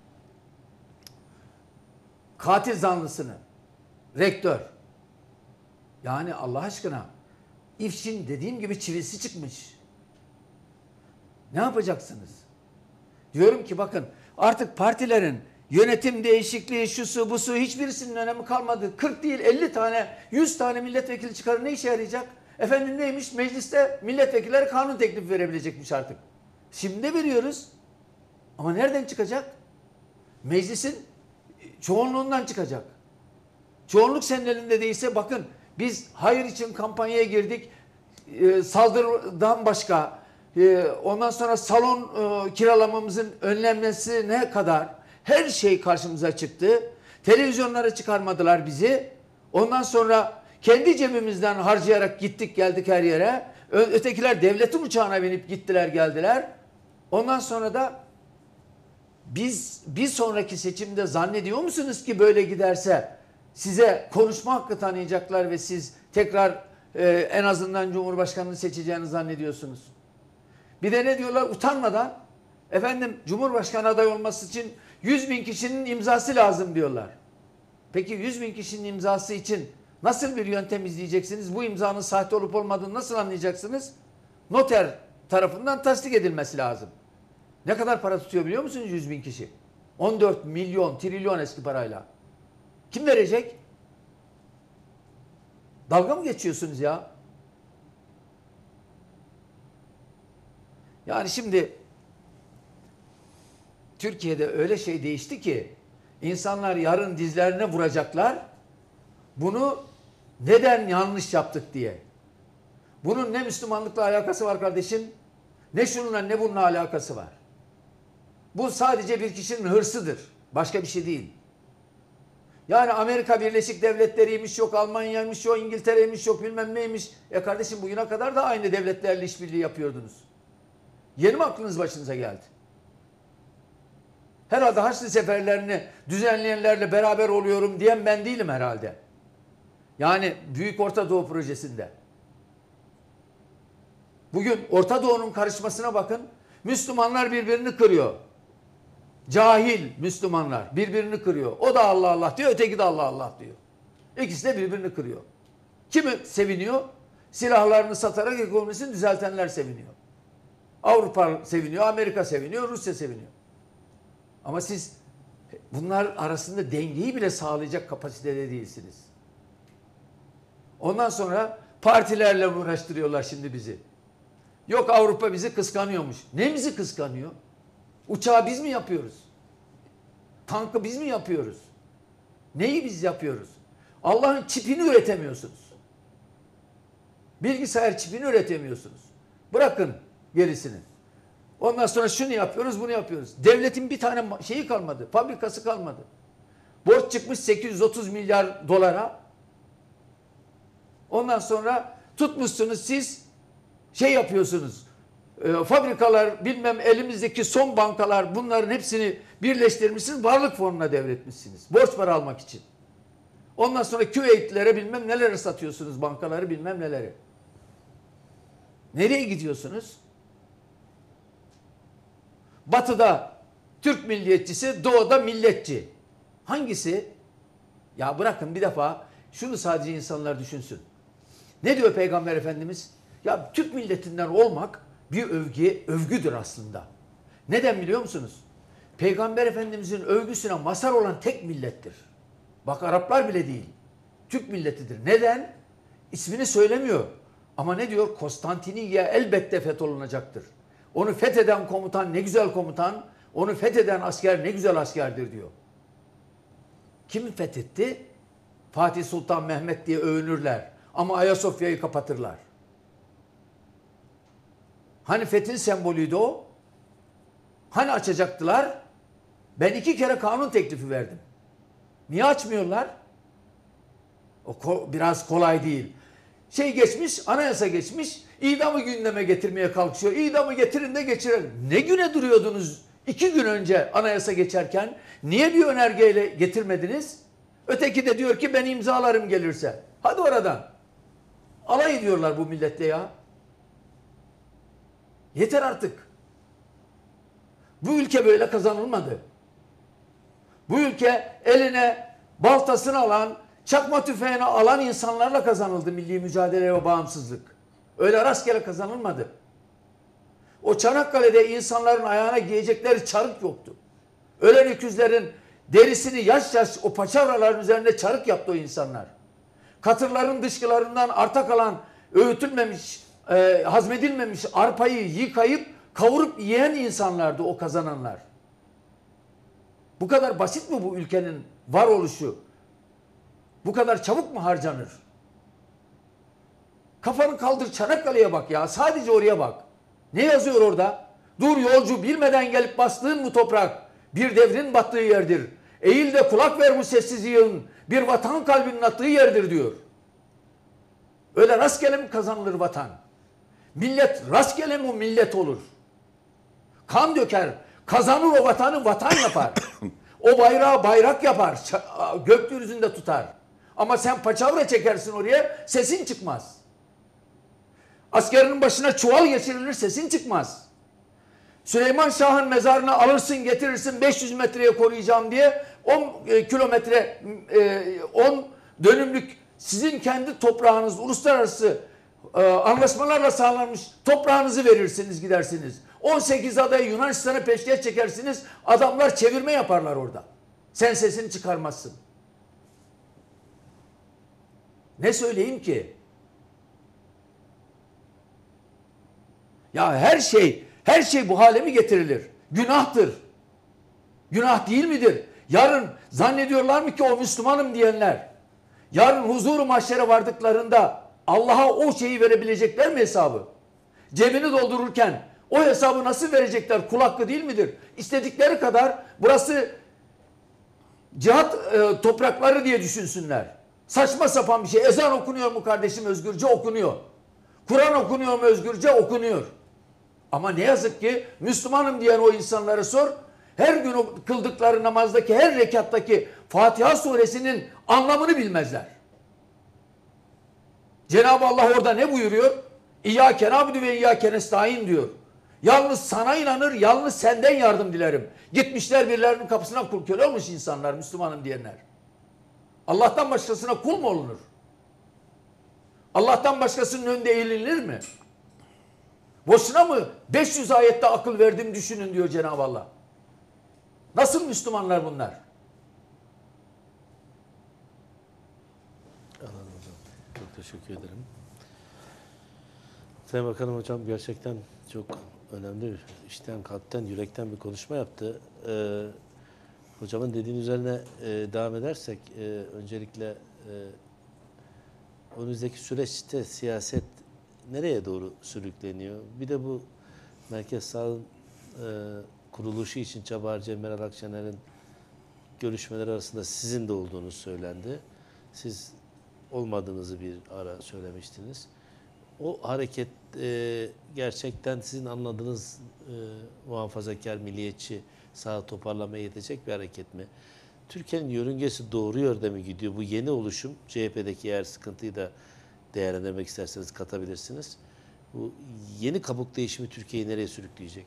katil zanlısını, rektör. Yani Allah aşkına İFŞ'in dediğim gibi çivisi çıkmış. Ne yapacaksınız? Diyorum ki bakın artık partilerin yönetim değişikliği, şusu busu hiçbirisinin önemi kalmadı. kırk değil elli tane, yüz tane milletvekili çıkarır ne işe yarayacak? Efendim neymiş? Mecliste milletvekilleri kanun teklifi verebilecekmiş artık. Şimdi de veriyoruz. Ama nereden çıkacak? Meclisin çoğunluğundan çıkacak. Çoğunluk senin elinde değilse bakın biz hayır için kampanyaya girdik. E, saldırıdan başka e, ondan sonra salon e, kiralamamızın önlenmesine kadar her şey karşımıza çıktı. Televizyonlara çıkarmadılar bizi. Ondan sonra kendi cebimizden harcayarak gittik geldik her yere. Ö ötekiler devletin uçağına binip gittiler geldiler. Ondan sonra da biz bir sonraki seçimde zannediyor musunuz ki böyle giderse size konuşma hakkı tanıyacaklar ve siz tekrar e, en azından Cumhurbaşkanını seçeceğini zannediyorsunuz? Bir de ne diyorlar utanmadan efendim Cumhurbaşkanı aday olması için yüz bin kişinin imzası lazım diyorlar. Peki yüz bin kişinin imzası için nasıl bir yöntem izleyeceksiniz? Bu imzanın sahte olup olmadığını nasıl anlayacaksınız? Noter tarafından tasdik edilmesi lazım. Ne kadar para tutuyor biliyor musunuz yüz bin kişi? on dört milyon, trilyon eski parayla. Kim verecek? Dalga mı geçiyorsunuz ya? Yani şimdi Türkiye'de öyle şey değişti ki insanlar yarın dizlerine vuracaklar. Bunu neden yanlış yaptık diye. Bunun ne Müslümanlıkla alakası var kardeşim? Ne şununla ne bununla alakası var? Bu sadece bir kişinin hırsıdır. Başka bir şey değil. Yani Amerika Birleşik Devletleri'ymiş, yok Almanya'ymış, yok İngiltere'ymiş, yok bilmem neymiş. E kardeşim bugüne kadar da aynı devletlerle işbirliği yapıyordunuz. Yeni mi aklınız başınıza geldi? Herhalde Haçlı seferlerini düzenleyenlerle beraber oluyorum diyen ben değilim herhalde. Yani Büyük Orta Doğu projesinde. Bugün Orta Doğu'nun karışmasına bakın. Müslümanlar birbirini kırıyor. Cahil Müslümanlar birbirini kırıyor. O da Allah Allah diyor, öteki de Allah Allah diyor. İkisi de birbirini kırıyor. Kimi seviniyor? Silahlarını satarak ekonomisini düzeltenler seviniyor. Avrupa seviniyor, Amerika seviniyor, Rusya seviniyor. Ama siz bunlar arasında dengeyi bile sağlayacak kapasitede değilsiniz. Ondan sonra partilerle uğraştırıyorlar şimdi bizi. Yok Avrupa bizi kıskanıyormuş. Neyimizi kıskanıyor? Uçağı biz mi yapıyoruz? Tankı biz mi yapıyoruz? Neyi biz yapıyoruz? Allah'ın çipini üretemiyorsunuz. Bilgisayar çipini üretemiyorsunuz. Bırakın gerisini. Ondan sonra şunu yapıyoruz, bunu yapıyoruz. Devletin bir tane şeyi kalmadı, fabrikası kalmadı. Borç çıkmış sekiz yüz otuz milyar dolara. Ondan sonra tutmuşsunuz siz şey yapıyorsunuz. E, fabrikalar bilmem elimizdeki son bankalar bunların hepsini birleştirmişsiniz. Varlık fonuna devretmişsiniz. Borç para almak için. Ondan sonra Küveytlilere bilmem neleri satıyorsunuz, bankaları bilmem neleri. Nereye gidiyorsunuz? Batı'da Türk milliyetçisi, Doğu'da milletçi. Hangisi? Ya bırakın bir defa şunu sadece insanlar düşünsün. Ne diyor Peygamber Efendimiz? Ya Türk milletinden olmak bir övgü, övgüdür aslında. Neden biliyor musunuz? Peygamber Efendimizin övgüsüne mazhar olan tek millettir. Bak Araplar bile değil. Türk milletidir. Neden? İsmini söylemiyor. Ama ne diyor? Konstantiniyye elbette fetholunacaktır. Onu fetheden komutan ne güzel komutan, onu fetheden asker ne güzel askerdir diyor. Kim fethetti? Fatih Sultan Mehmet diye övünürler. Ama Ayasofya'yı kapatırlar. Hani fethin sembolüydü o? Hani açacaktılar? Ben iki kere kanun teklifi verdim. Niye açmıyorlar? O ko- biraz kolay değil. Şey geçmiş, anayasa geçmiş, idamı gündeme getirmeye kalkışıyor. İdamı getirin de geçirelim. Ne güne duruyordunuz iki gün önce anayasa geçerken? Niye bir önergeyle getirmediniz? Öteki de diyor ki ben imzalarım gelirse. Hadi oradan. Alay ediyorlar bu millette ya. Yeter artık. Bu ülke böyle kazanılmadı. Bu ülke eline baltasını alan, çakma tüfeğini alan insanlarla kazanıldı milli mücadele ve bağımsızlık. Öyle rastgele kazanılmadı. O Çanakkale'de insanların ayağına giyecekleri çarık yoktu. Ölen öküzlerin derisini yaş yaş o paçavraların üzerinde çarık yaptı o insanlar. Katırların dışkılarından arta kalan öğütülmemiş, e, hazmedilmemiş arpayı yıkayıp kavurup yiyen insanlardı o kazananlar. Bu kadar basit mi bu ülkenin varoluşu? Bu kadar çabuk mu harcanır? Kafanı kaldır Çanakkale'ye bak ya. Sadece oraya bak. Ne yazıyor orada? Dur yolcu bilmeden gelip bastığın bu toprak bir devrin battığı yerdir. Eğil de kulak ver bu sessiz yığın. Bir vatan kalbinin attığı yerdir diyor. Öyle rastgele mi kazanılır vatan? Millet rastgele mi millet olur? Kan döker. Kazanır o vatanı vatan yapar. O bayrağı bayrak yapar. Gökyüzünde tutar. Ama sen paçavra çekersin oraya sesin çıkmaz. Askerinin başına çuval geçirilir sesin çıkmaz. Süleyman Şah'ın mezarına alırsın getirirsin beş yüz metreye koruyacağım diye on kilometre on dönümlük sizin kendi toprağınız uluslararası e, anlaşmalarla sağlanmış toprağınızı verirsiniz gidersiniz. on sekiz adayı Yunanistan'a peşkeş çekersiniz adamlar çevirme yaparlar orada. Sen sesini çıkarmazsın. Ne söyleyeyim ki? Ya her şey, her şey bu hale mi getirilir? Günahtır. Günah değil midir? Yarın zannediyorlar mı ki o Müslümanım diyenler, yarın huzur-u mahşere vardıklarında Allah'a o şeyi verebilecekler mi hesabı? Cebini doldururken o hesabı nasıl verecekler? Kul hakkı değil midir? İstedikleri kadar burası cihat e, toprakları diye düşünsünler. Saçma sapan bir şey. Ezan okunuyor mu kardeşim? Özgürce okunuyor. Kur'an okunuyor mu? Özgürce okunuyor. Ama ne yazık ki Müslümanım diyen o insanlara sor. Her gün o kıldıkları namazdaki her rekattaki Fatiha suresinin anlamını bilmezler. Cenab-ı Allah orada ne buyuruyor? İyyâke na'budu ve iyyâke nestaîn diyor. Yalnız sana inanır, yalnız senden yardım dilerim. Gitmişler birilerinin kapısına kul köle olmuş insanlar, Müslümanım diyenler. Allah'tan başkasına kul mu olunur? Allah'tan başkasının önünde eğilir mi? Boşuna mı beş yüz ayette akıl verdim düşünün diyor Cenab-ı Allah. Nasıl Müslümanlar bunlar? Anladım hocam. Çok teşekkür ederim. Sayın Bakanım hocam gerçekten çok önemli, içten, kalpten, yürekten bir konuşma yaptı. Ee, hocamın dediğin üzerine e, devam edersek, e, öncelikle e, önümüzdeki süreçte siyaset nereye doğru sürükleniyor? Bir de bu Merkez Sağ'ın e, kuruluşu için çaba harcayan Meral Akşener'in görüşmeleri arasında sizin de olduğunuz söylendi. Siz olmadığınızı bir ara söylemiştiniz. O hareket e, gerçekten sizin anladığınız e, muhafazakar, milliyetçi, sağı toparlamaya yetecek bir hareket mi? Türkiye'nin yörüngesi doğru yönde mi gidiyor? Bu yeni oluşum, C H P'deki eğer sıkıntıyı da değerlendirmek isterseniz katabilirsiniz. Bu yeni kabuk değişimi Türkiye'yi nereye sürükleyecek?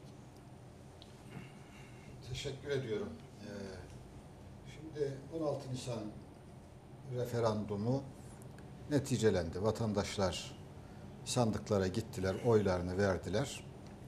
Teşekkür ediyorum. Ee, şimdi on altı Nisan referandumu neticelendi. Vatandaşlar sandıklara gittiler, oylarını verdiler.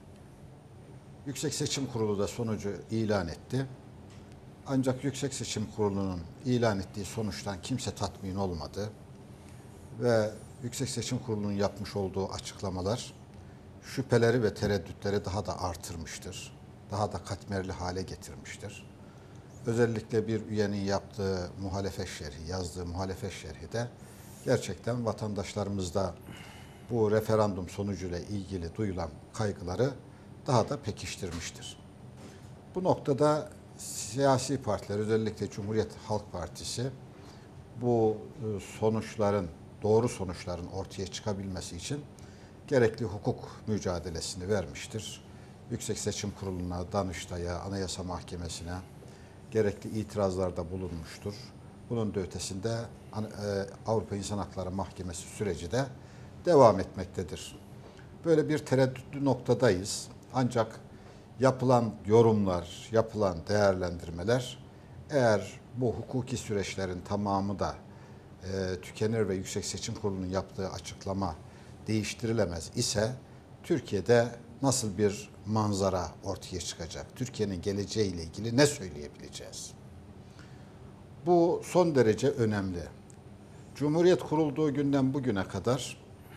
Yüksek Seçim Kurulu da sonucu ilan etti. Ancak Yüksek Seçim Kurulu'nun ilan ettiği sonuçtan kimse tatmin olmadı. Ve Yüksek Seçim Kurulu'nun yapmış olduğu açıklamalar şüpheleri ve tereddütleri daha da artırmıştır. Daha da katmerli hale getirmiştir. Özellikle bir üyenin yaptığı muhalefet şerhi, yazdığı muhalefet şerhi de gerçekten vatandaşlarımızda bu referandum sonucuyla ilgili duyulan kaygıları daha da pekiştirmiştir. Bu noktada siyasi partiler, özellikle Cumhuriyet Halk Partisi bu sonuçların, doğru sonuçların ortaya çıkabilmesi için gerekli hukuk mücadelesini vermiştir. Yüksek Seçim Kurulu'na, Danıştay'a, Anayasa Mahkemesi'ne gerekli itirazlarda bulunmuştur. Bunun da ötesinde Avrupa İnsan Hakları Mahkemesi süreci de devam etmektedir. Böyle bir tereddütlü noktadayız. Ancak yapılan yorumlar, yapılan değerlendirmeler eğer bu hukuki süreçlerin tamamı da e, tükenir ve Yüksek Seçim Kurulu'nun yaptığı açıklama değiştirilemez ise Türkiye'de nasıl bir manzara ortaya çıkacak? Türkiye'nin geleceğiyle ilgili ne söyleyebileceğiz? Bu son derece önemli. Cumhuriyet kurulduğu günden bugüne kadar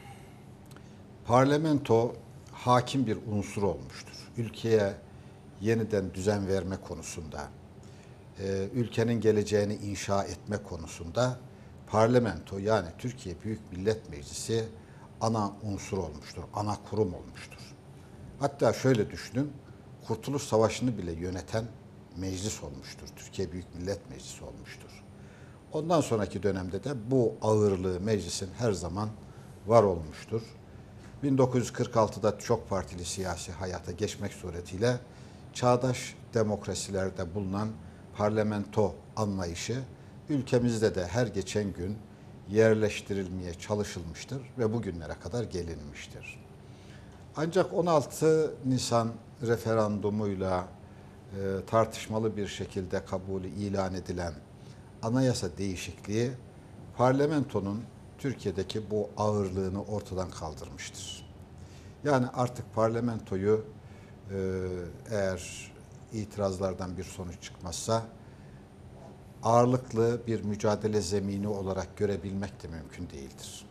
parlamento hakim bir unsur olmuştur. Ülkeye yeniden düzen verme konusunda, ülkenin geleceğini inşa etme konusunda parlamento, yani Türkiye Büyük Millet Meclisi ana unsur olmuştur, ana kurum olmuştur. Hatta şöyle düşünün, Kurtuluş Savaşı'nı bile yöneten meclis olmuştur. Türkiye Büyük Millet Meclisi olmuştur. Ondan sonraki dönemde de bu ağırlığı meclisin her zaman var olmuştur. bin dokuz yüz kırk altıda çok partili siyasi hayata geçmek suretiyle çağdaş demokrasilerde bulunan parlamento anlayışı ülkemizde de her geçen gün yerleştirilmeye çalışılmıştır ve bugünlere kadar gelinmiştir. Ancak on altı Nisan referandumuyla e, tartışmalı bir şekilde kabulü ilan edilen anayasa değişikliği parlamentonun Türkiye'deki bu ağırlığını ortadan kaldırmıştır. Yani artık parlamentoyu e, eğer itirazlardan bir sonuç çıkmazsa ağırlıklı bir mücadele zemini olarak görebilmek de mümkün değildir.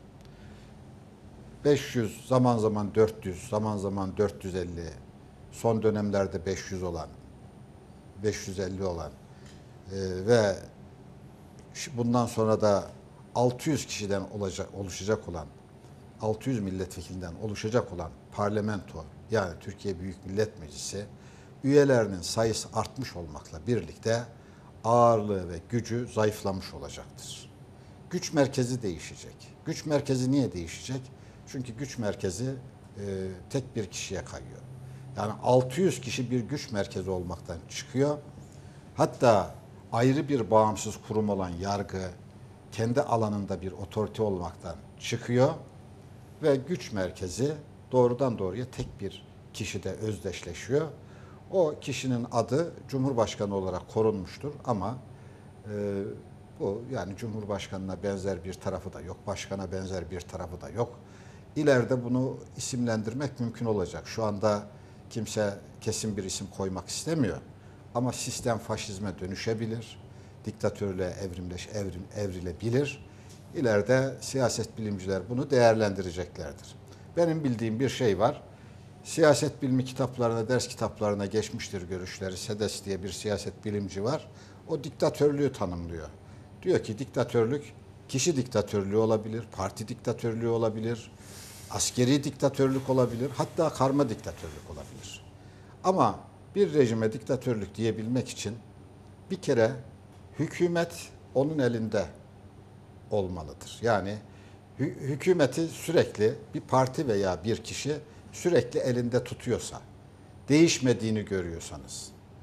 beş yüz, zaman zaman dört yüz, zaman zaman dört yüz elli, son dönemlerde beş yüz olan, beş yüz elli olan e, ve bundan sonra da altı yüz kişiden olacak, oluşacak olan, altı yüz milletvekilinden oluşacak olan parlamento, yani Türkiye Büyük Millet Meclisi, üyelerinin sayısı artmış olmakla birlikte ağırlığı ve gücü zayıflamış olacaktır. Güç merkezi değişecek. Güç merkezi niye değişecek? Çünkü güç merkezi e, tek bir kişiye kayıyor. Yani altı yüz kişi bir güç merkezi olmaktan çıkıyor. Hatta ayrı bir bağımsız kurum olan yargı kendi alanında bir otorite olmaktan çıkıyor ve güç merkezi doğrudan doğruya tek bir kişide özdeşleşiyor. O kişinin adı Cumhurbaşkanı olarak korunmuştur ama e, bu yani Cumhurbaşkanına benzer bir tarafı da yok, başkana benzer bir tarafı da yok. İleride bunu isimlendirmek mümkün olacak. Şu anda kimse kesin bir isim koymak istemiyor. Ama sistem faşizme dönüşebilir, diktatörlüğe evrimleş, evrim, evrilebilir. İleride siyaset bilimciler bunu değerlendireceklerdir. Benim bildiğim bir şey var. Siyaset bilimi kitaplarına, ders kitaplarına geçmiştir görüşleri. Sedes diye bir siyaset bilimci var. O diktatörlüğü tanımlıyor. Diyor ki diktatörlük kişi diktatörlüğü olabilir, parti diktatörlüğü olabilir, askeri diktatörlük olabilir, hatta karma diktatörlük olabilir. Ama bir rejime diktatörlük diyebilmek için bir kere hükümet onun elinde olmalıdır. Yani hü- hükümeti sürekli bir parti veya bir kişi sürekli elinde tutuyorsa, değişmediğini görüyorsanız,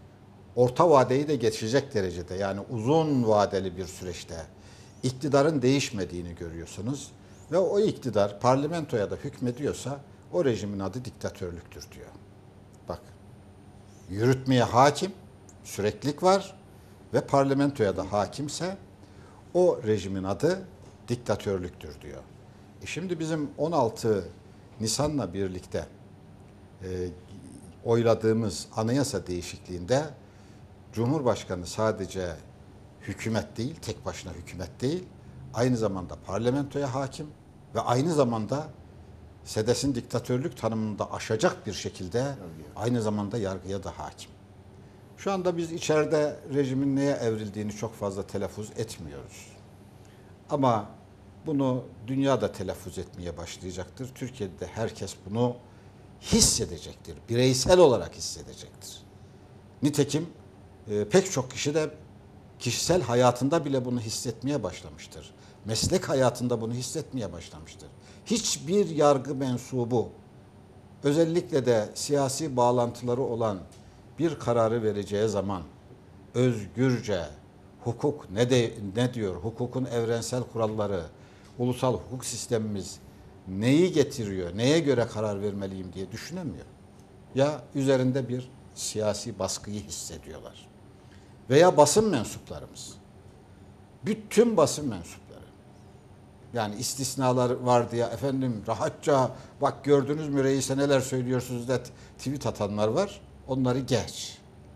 orta vadeyi de geçecek derecede, yani uzun vadeli bir süreçte iktidarın değişmediğini görüyorsunuz. Ve o iktidar parlamentoya da hükmediyorsa o rejimin adı diktatörlüktür diyor. Bak, yürütmeye hakim, süreklilik var ve parlamentoya da hakimse o rejimin adı diktatörlüktür diyor. E şimdi bizim on altı Nisan'la birlikte e, oyladığımız anayasa değişikliğinde Cumhurbaşkanı sadece hükümet değil, tek başına hükümet değil, aynı zamanda parlamentoya hakim ve aynı zamanda SEDES'in diktatörlük tanımını da aşacak bir şekilde aynı zamanda yargıya da hakim. Şu anda biz içeride rejimin neye evrildiğini çok fazla telaffuz etmiyoruz. Ama bunu dünya da telaffuz etmeye başlayacaktır. Türkiye'de herkes bunu hissedecektir. Bireysel olarak hissedecektir. Nitekim e, pek çok kişi de kişisel hayatında bile bunu hissetmeye başlamıştır. Meslek hayatında bunu hissetmeye başlamıştır. Hiçbir yargı mensubu, özellikle de siyasi bağlantıları olan bir kararı vereceği zaman özgürce hukuk ne de ne diyor? Hukukun evrensel kuralları, ulusal hukuk sistemimiz neyi getiriyor? Neye göre karar vermeliyim diye düşünemiyor. Ya üzerinde bir siyasi baskıyı hissediyorlar. Veya basın mensuplarımız. Bütün basın mensupları. Yani istisnalar var diye efendim rahatça bak gördünüz mü reise neler söylüyorsunuz da tweet atanlar var. Onları geç.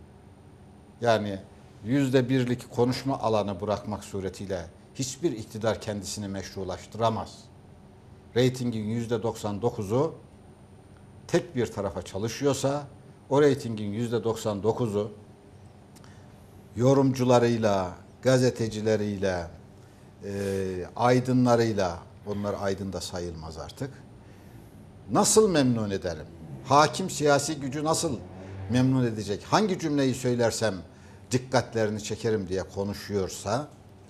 Yani yüzde birlik konuşma alanı bırakmak suretiyle hiçbir iktidar kendisini meşrulaştıramaz. Reytingin yüzde doksan dokuzu tek bir tarafa çalışıyorsa o reytingin yüzde doksan dokuzu yorumcularıyla, gazetecileriyle, e, aydınlarıyla, onlar aydın da sayılmaz artık, nasıl memnun ederim? Hakim siyasi gücü nasıl memnun edecek? Hangi cümleyi söylersem dikkatlerini çekerim diye konuşuyorsa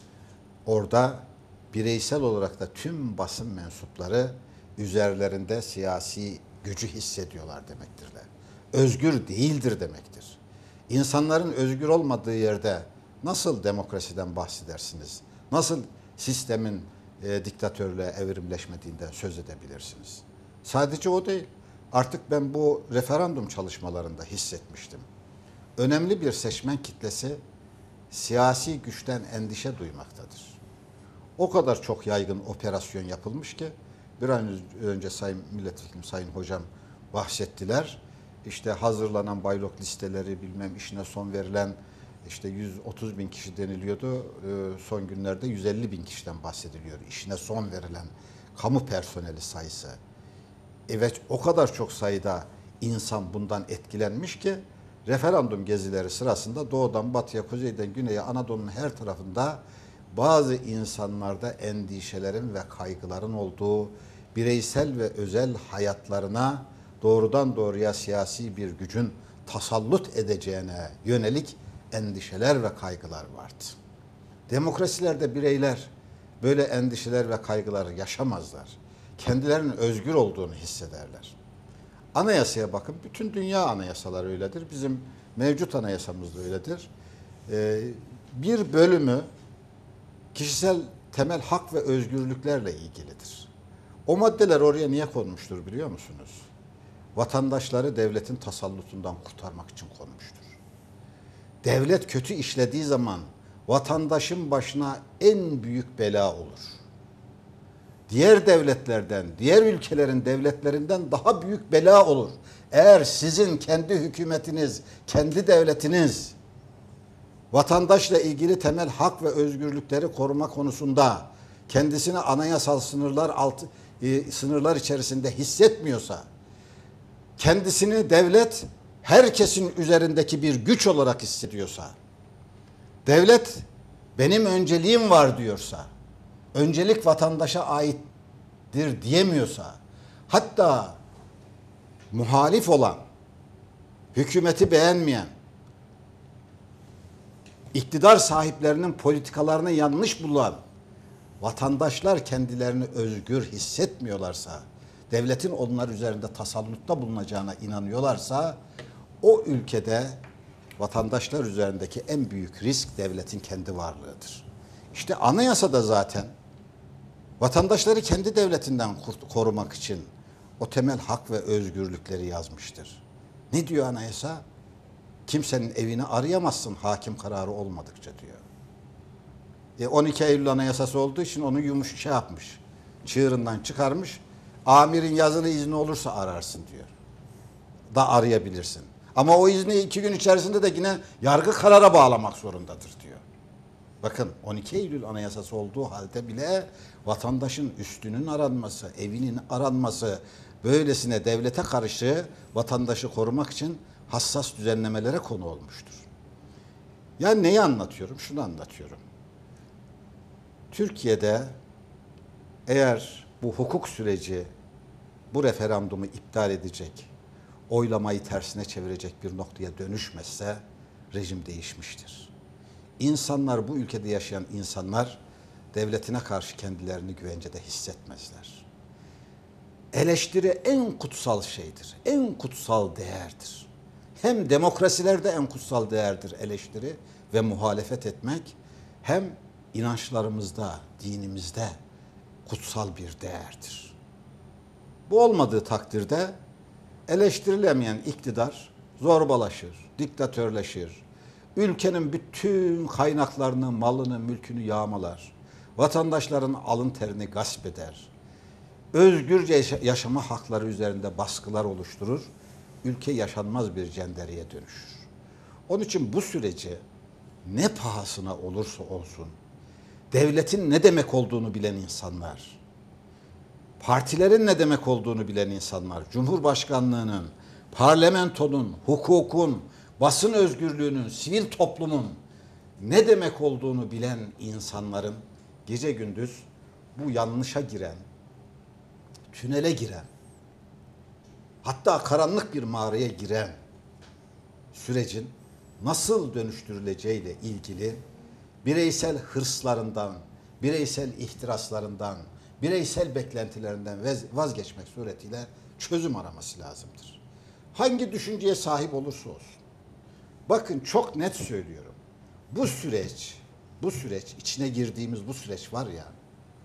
orada bireysel olarak da tüm basın mensupları üzerlerinde siyasi gücü hissediyorlar demektirler. Özgür değildir demektir. İnsanların özgür olmadığı yerde nasıl demokrasiden bahsedersiniz? Nasıl sistemin e, diktatörlüğe evrimleşmediğinden söz edebilirsiniz? Sadece o değil. Artık ben bu referandum çalışmalarında hissetmiştim. Önemli bir seçmen kitlesi siyasi güçten endişe duymaktadır. O kadar çok yaygın operasyon yapılmış ki bir an önce Sayın Milletvekilim, Sayın Hocam bahsettiler. İşte hazırlanan baylok listeleri, bilmem işine son verilen işte yüz otuz bin kişi deniliyordu. Son günlerde yüz elli bin kişiden bahsediliyor. İşine son verilen kamu personeli sayısı. Evet, o kadar çok sayıda insan bundan etkilenmiş ki referandum gezileri sırasında doğudan batıya, kuzeyden güneye, Anadolu'nun her tarafında bazı insanlarda endişelerin ve kaygıların olduğu, bireysel ve özel hayatlarına doğrudan doğruya siyasi bir gücün tasallut edeceğine yönelik endişeler ve kaygılar vardı. Demokrasilerde bireyler böyle endişeler ve kaygılar yaşamazlar. Kendilerinin özgür olduğunu hissederler. Anayasaya bakın, bütün dünya anayasaları öyledir. Bizim mevcut anayasamız da öyledir. Ee, bir bölümü kişisel temel hak ve özgürlüklerle ilgilidir. O maddeler oraya niye konmuştur biliyor musunuz? Vatandaşları devletin tasallutundan kurtarmak için konmuştur. Devlet kötü işlediği zaman vatandaşın başına en büyük bela olur. Diğer devletlerden, diğer ülkelerin devletlerinden daha büyük bela olur. Eğer sizin kendi hükümetiniz, kendi devletiniz vatandaşla ilgili temel hak ve özgürlükleri koruma konusunda kendisini anayasal sınırlar altı e, sınırlar içerisinde hissetmiyorsa, kendisini devlet herkesin üzerindeki bir güç olarak hissediyorsa, devlet benim önceliğim var diyorsa, öncelik vatandaşa aittir diyemiyorsa, hatta muhalif olan, hükümeti beğenmeyen, iktidar sahiplerinin politikalarını yanlış bulan vatandaşlar kendilerini özgür hissetmiyorlarsa, devletin onlar üzerinde tasallutta bulunacağına inanıyorlarsa, o ülkede vatandaşlar üzerindeki en büyük risk devletin kendi varlığıdır. İşte anayasa da zaten vatandaşları kendi devletinden korumak için o temel hak ve özgürlükleri yazmıştır. Ne diyor anayasa? Kimsenin evini arayamazsın hakim kararı olmadıkça diyor. E on iki Eylül Anayasası olduğu için onu yumuş şey yapmış. Çığırından çıkarmış. Amirin yazılı izni olursa ararsın diyor. Da arayabilirsin. Ama o izni iki gün içerisinde de yine yargı karara bağlamak zorundadır diyor. Bakın on iki Eylül Anayasası olduğu halde bile vatandaşın üstünün aranması, evinin aranması, böylesine devlete karşı vatandaşı korumak için hassas düzenlemelere konu olmuştur. Yani neyi anlatıyorum? Şunu anlatıyorum. Türkiye'de eğer bu hukuk süreci bu referandumu iptal edecek, oylamayı tersine çevirecek bir noktaya dönüşmezse rejim değişmiştir. İnsanlar, bu ülkede yaşayan insanlar devletine karşı kendilerini güvencede hissetmezler. Eleştiri en kutsal şeydir, en kutsal değerdir. Hem demokrasilerde en kutsal değerdir eleştiri ve muhalefet etmek, hem inançlarımızda, dinimizde kutsal bir değerdir. Bu olmadığı takdirde eleştirilemeyen iktidar zorbalaşır, diktatörleşir, ülkenin bütün kaynaklarını, malını, mülkünü yağmalar, vatandaşların alın terini gasp eder, özgürce yaşama hakları üzerinde baskılar oluşturur, ülke yaşanmaz bir cendereye dönüşür. Onun için bu süreci ne pahasına olursa olsun, devletin ne demek olduğunu bilen insanlar, partilerin ne demek olduğunu bilen insanlar, Cumhurbaşkanlığının, parlamentonun, hukukun, basın özgürlüğünün, sivil toplumun ne demek olduğunu bilen insanların gece gündüz bu yanlışa giren, tünele giren, hatta karanlık bir mağaraya giren sürecin nasıl dönüştürüleceğiyle ilgili bireysel hırslarından, bireysel ihtiraslarından, bireysel beklentilerinden vazgeçmek suretiyle çözüm araması lazımdır. Hangi düşünceye sahip olursa olsun. Bakın çok net söylüyorum. Bu süreç, bu süreç, içine girdiğimiz bu süreç var ya,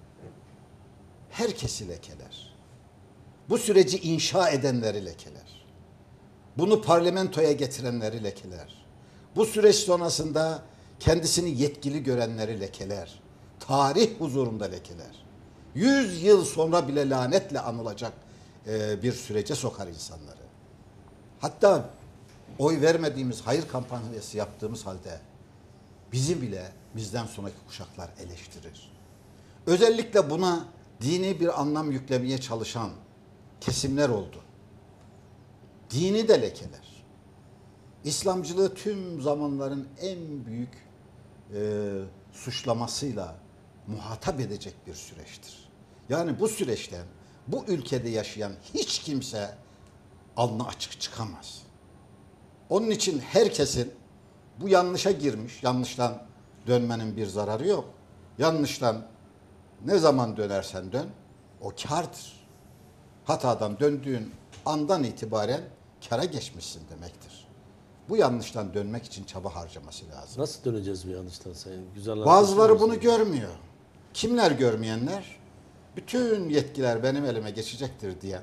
herkesi lekeler. Bu süreci inşa edenleri lekeler. Bunu parlamentoya getirenleri lekeler. Bu süreç sonrasında kendisini yetkili görenleri lekeler. Tarih huzurunda lekeler. Yüz yıl sonra bile lanetle anılacak e, bir sürece sokar insanları. Hatta oy vermediğimiz, hayır kampanyası yaptığımız halde bizi bile bizden sonraki kuşaklar eleştirir. Özellikle buna dini bir anlam yüklemeye çalışan kesimler oldu. Dini de lekeler. İslamcılığı tüm zamanların en büyük e, suçlamasıyla muhatap edecek bir süreçtir. Yani bu süreçten bu ülkede yaşayan hiç kimse alnı açık çıkamaz. Onun için herkesin bu yanlışa girmiş, yanlıştan dönmenin bir zararı yok. Yanlıştan ne zaman dönersen dön, o kârdır. Hatadan döndüğün andan itibaren kâra geçmişsin demektir. Bu yanlıştan dönmek için çaba harcaması lazım. Nasıl döneceğiz bu yanlıştan sayın? Güzel Bazıları bunu anlatıyorsunuz. görmüyor. Kimler görmeyenler? Bütün yetkiler benim elime geçecektir diyen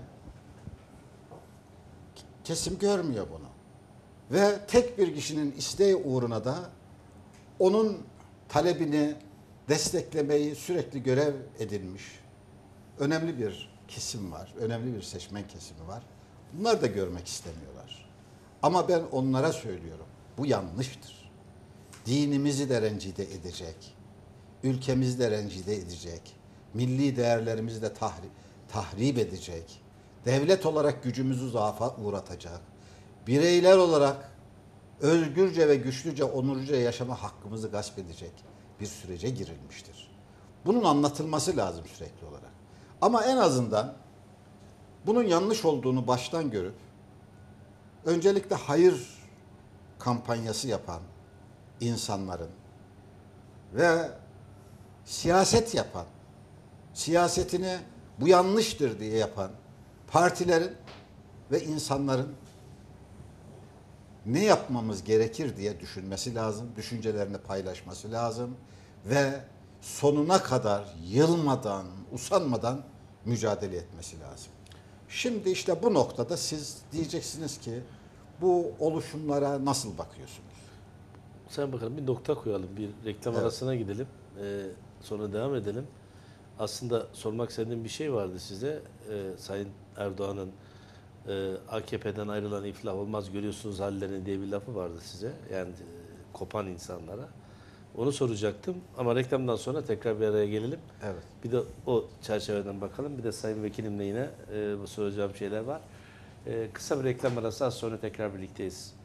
kesim görmüyor bunu. Ve tek bir kişinin isteği uğruna da onun talebini desteklemeyi sürekli görev edinmiş önemli bir kesim var. Önemli bir seçmen kesimi var. Bunlar da görmek istemiyorlar. Ama ben onlara söylüyorum. Bu yanlıştır. Dinimizi de rencide edecek. Ülkemizi de rencide edecek. Milli değerlerimizi de tahri, tahrip edecek. Devlet olarak gücümüzü zaafa uğratacak. Bireyler olarak özgürce ve güçlüce, onurluca yaşama hakkımızı gasp edecek bir sürece girilmiştir. Bunun anlatılması lazım sürekli olarak. Ama en azından bunun yanlış olduğunu baştan görüp öncelikle hayır kampanyası yapan insanların ve siyaset yapan, siyasetini bu yanlıştır diye yapan partilerin ve insanların ne yapmamız gerekir diye düşünmesi lazım, düşüncelerini paylaşması lazım ve sonuna kadar yılmadan, usanmadan mücadele etmesi lazım. Şimdi işte bu noktada siz diyeceksiniz ki bu oluşumlara nasıl bakıyorsunuz? Sen bakalım bir nokta koyalım. Bir reklam Evet. arasına gidelim. Ee, sonra devam edelim. Aslında sormak istediğim bir şey vardı size. Ee, Sayın Erdoğan'ın e, A K P'den ayrılan iflah olmaz görüyorsunuz hallerini diye bir lafı vardı size. Yani e, kopan insanlara. Onu soracaktım ama reklamdan sonra tekrar bir araya gelelim. Evet. Bir de o çerçeveden bakalım. Bir de Sayın Vekilimle yine e, bu soracağım şeyler var. E, kısa bir reklam arası, az sonra tekrar birlikteyiz.